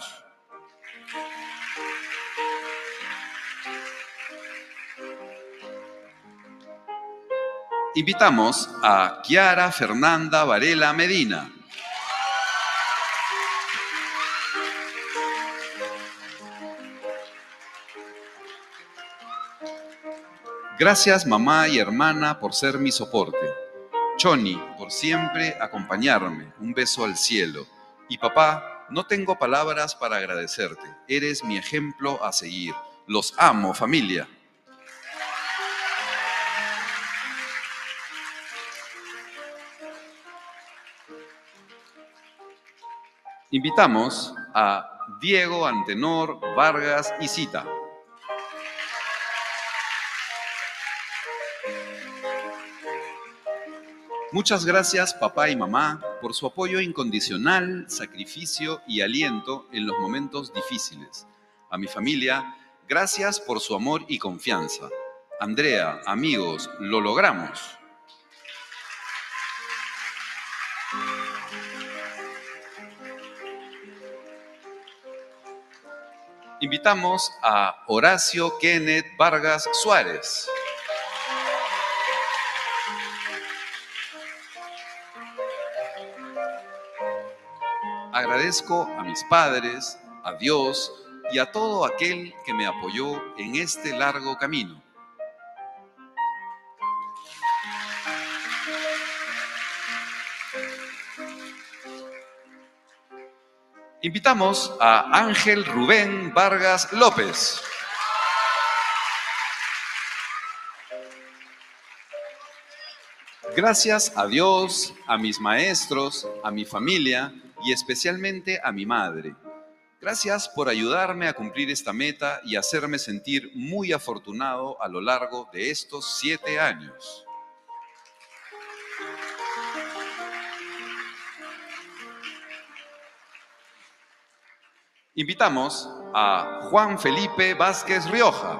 Invitamos a Kiara Fernanda Varela Medina. Gracias mamá y hermana por ser mi soporte. Choni, por siempre acompañarme. Un beso al cielo. Y papá, no tengo palabras para agradecerte. Eres mi ejemplo a seguir. Los amo, familia. Invitamos a Diego Antenor Vargas y Cita. Muchas gracias papá y mamá por su apoyo incondicional, sacrificio y aliento en los momentos difíciles. A mi familia, gracias por su amor y confianza. Andrea, amigos, lo logramos. Invitamos a Horacio Kenneth Vargas Suárez. Agradezco a mis padres, a Dios y a todo aquel que me apoyó en este largo camino. Invitamos a Ángel Rubén Vargas López. Gracias a Dios, a mis maestros, a mi familia y especialmente a mi madre. Gracias por ayudarme a cumplir esta meta y hacerme sentir muy afortunado a lo largo de estos siete años. Invitamos a Juan Felipe Vázquez Rioja.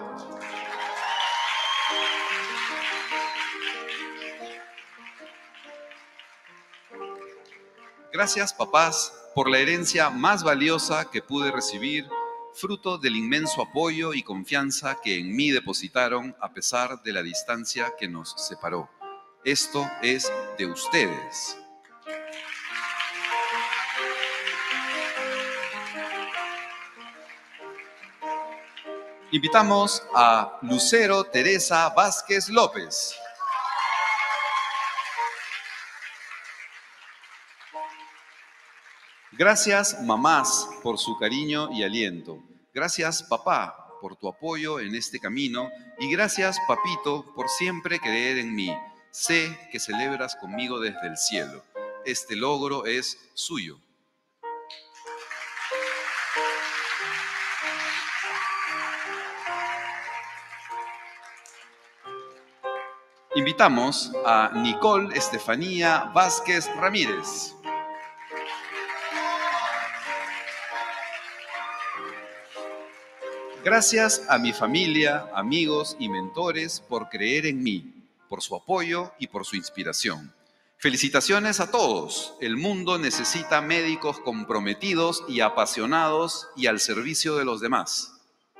Gracias, papás, por la herencia más valiosa que pude recibir, fruto del inmenso apoyo y confianza que en mí depositaron a pesar de la distancia que nos separó. Esto es de ustedes. Invitamos a Lucero Teresa Vázquez López. Gracias, mamás, por su cariño y aliento. Gracias, papá, por tu apoyo en este camino y gracias, papito, por siempre creer en mí. Sé que celebras conmigo desde el cielo. Este logro es suyo. Invitamos a Nicole Estefanía Vázquez Ramírez. Gracias a mi familia, amigos y mentores por creer en mí, por su apoyo y por su inspiración. Felicitaciones a todos. El mundo necesita médicos comprometidos y apasionados y al servicio de los demás.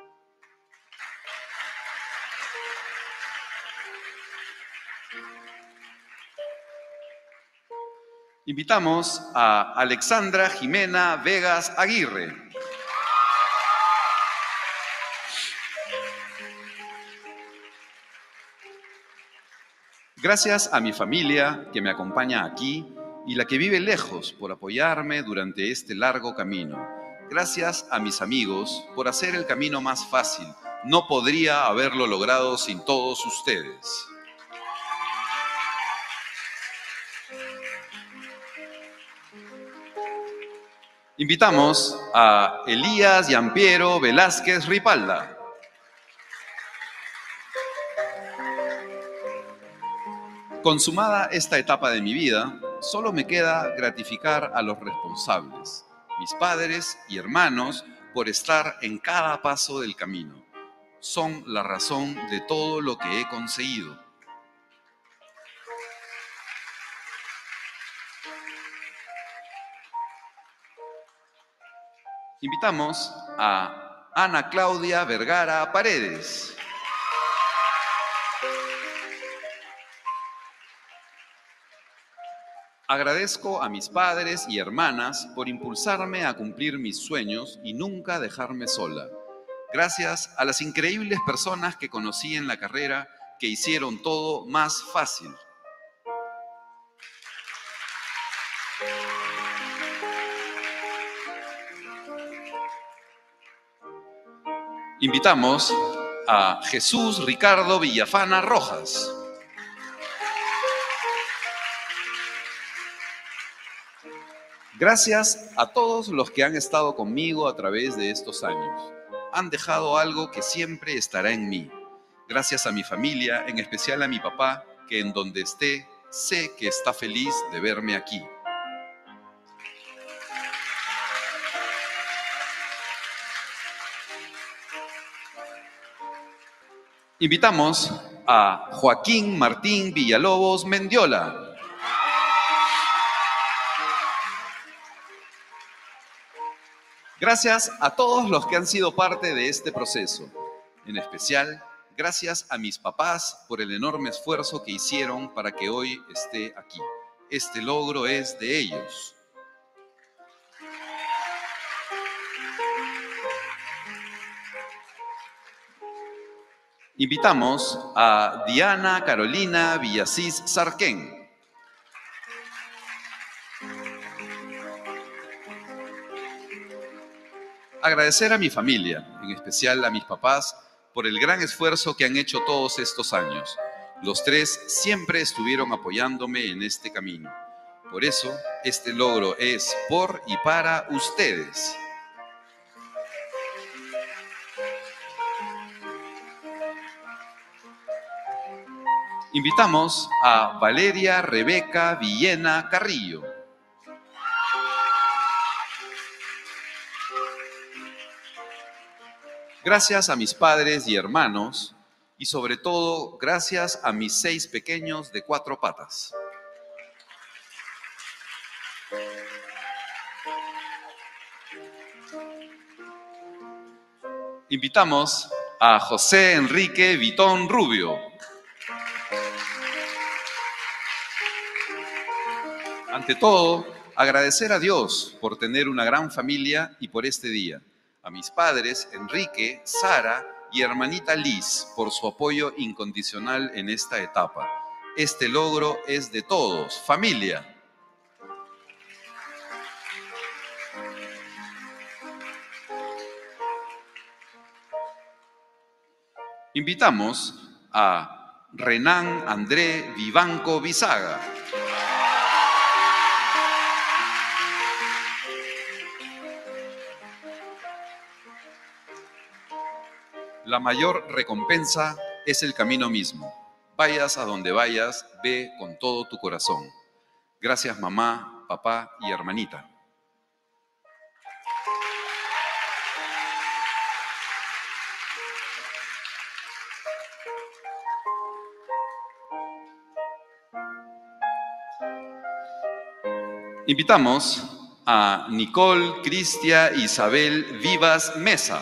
Invitamos a Alexandra Jimena Vegas Aguirre. Gracias a mi familia que me acompaña aquí y la que vive lejos por apoyarme durante este largo camino. Gracias a mis amigos por hacer el camino más fácil. No podría haberlo logrado sin todos ustedes. Invitamos a Elías Yampiero Velázquez Ripalda. Consumada esta etapa de mi vida, solo me queda gratificar a los responsables, mis padres y hermanos, por estar en cada paso del camino. Son la razón de todo lo que he conseguido. Invitamos a Ana Claudia Vergara Paredes. Agradezco a mis padres y hermanas por impulsarme a cumplir mis sueños y nunca dejarme sola. Gracias a las increíbles personas que conocí en la carrera que hicieron todo más fácil. Invitamos a Jesús Ricardo Villafana Rojas. Gracias a todos los que han estado conmigo a través de estos años. Han dejado algo que siempre estará en mí. Gracias a mi familia, en especial a mi papá, que en donde esté, sé que está feliz de verme aquí. Invitamos a Joaquín Martín Villalobos Mendiola. Gracias a todos los que han sido parte de este proceso. En especial, gracias a mis papás por el enorme esfuerzo que hicieron para que hoy esté aquí. Este logro es de ellos. Invitamos a Diana Carolina Villasís Sarquén. Agradecer a mi familia, en especial a mis papás, por el gran esfuerzo que han hecho todos estos años. Los tres siempre estuvieron apoyándome en este camino. Por eso, este logro es por y para ustedes. Invitamos a Valeria Rebeca Villena Carrillo. Gracias a mis padres y hermanos, y sobre todo, gracias a mis seis pequeños de cuatro patas. Invitamos a José Enrique Vitón Rubio. Ante todo, agradecer a Dios por tener una gran familia y por este día. A mis padres, Enrique, Sara y hermanita Liz, por su apoyo incondicional en esta etapa. Este logro es de todos, familia. Invitamos a Renan André Vivanco Bizaga. La mayor recompensa es el camino mismo. Vayas a donde vayas, ve con todo tu corazón. Gracias mamá, papá y hermanita. Invitamos a Nicole Cristia Isabel Vivas Mesa.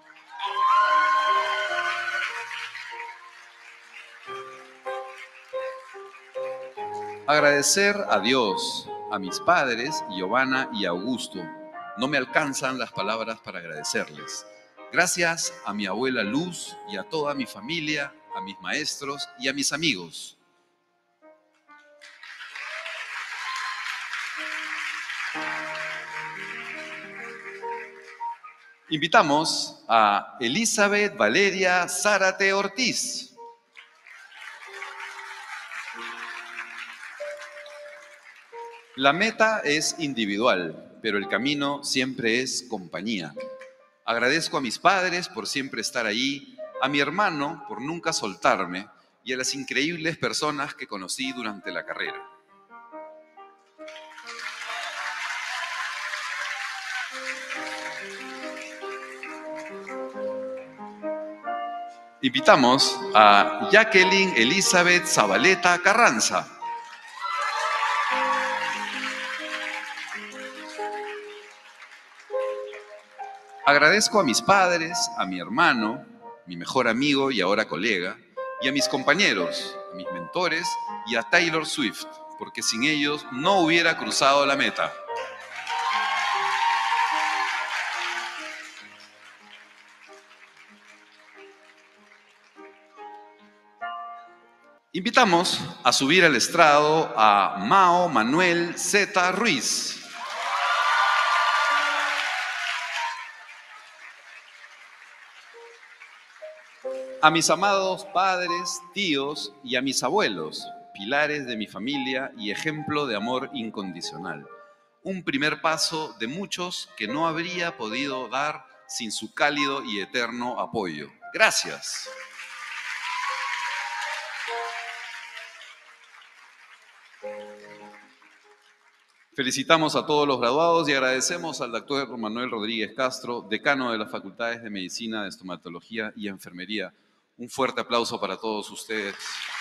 Agradecer a Dios, a mis padres, Giovanna y Augusto. No me alcanzan las palabras para agradecerles. Gracias a mi abuela Luz y a toda mi familia, a mis maestros y a mis amigos. Invitamos a Elizabeth Valeria Zárate Ortiz. La meta es individual, pero el camino siempre es compañía. Agradezco a mis padres por siempre estar ahí, a mi hermano por nunca soltarme y a las increíbles personas que conocí durante la carrera. Invitamos a Jacqueline Elizabeth Zabaleta Carranza. Agradezco a mis padres, a mi hermano, mi mejor amigo y ahora colega, y a mis compañeros, a mis mentores y a Taylor Swift, porque sin ellos no hubiera cruzado la meta. Invitamos a subir al estrado a Mao Manuel Z. Ruiz. A mis amados padres, tíos y a mis abuelos, pilares de mi familia y ejemplo de amor incondicional. Un primer paso de muchos que no habría podido dar sin su cálido y eterno apoyo. Gracias. Felicitamos a todos los graduados y agradecemos al doctor Manuel Rodríguez Castro, decano de las Facultades de Medicina, de Estomatología y Enfermería. Un fuerte aplauso para todos ustedes.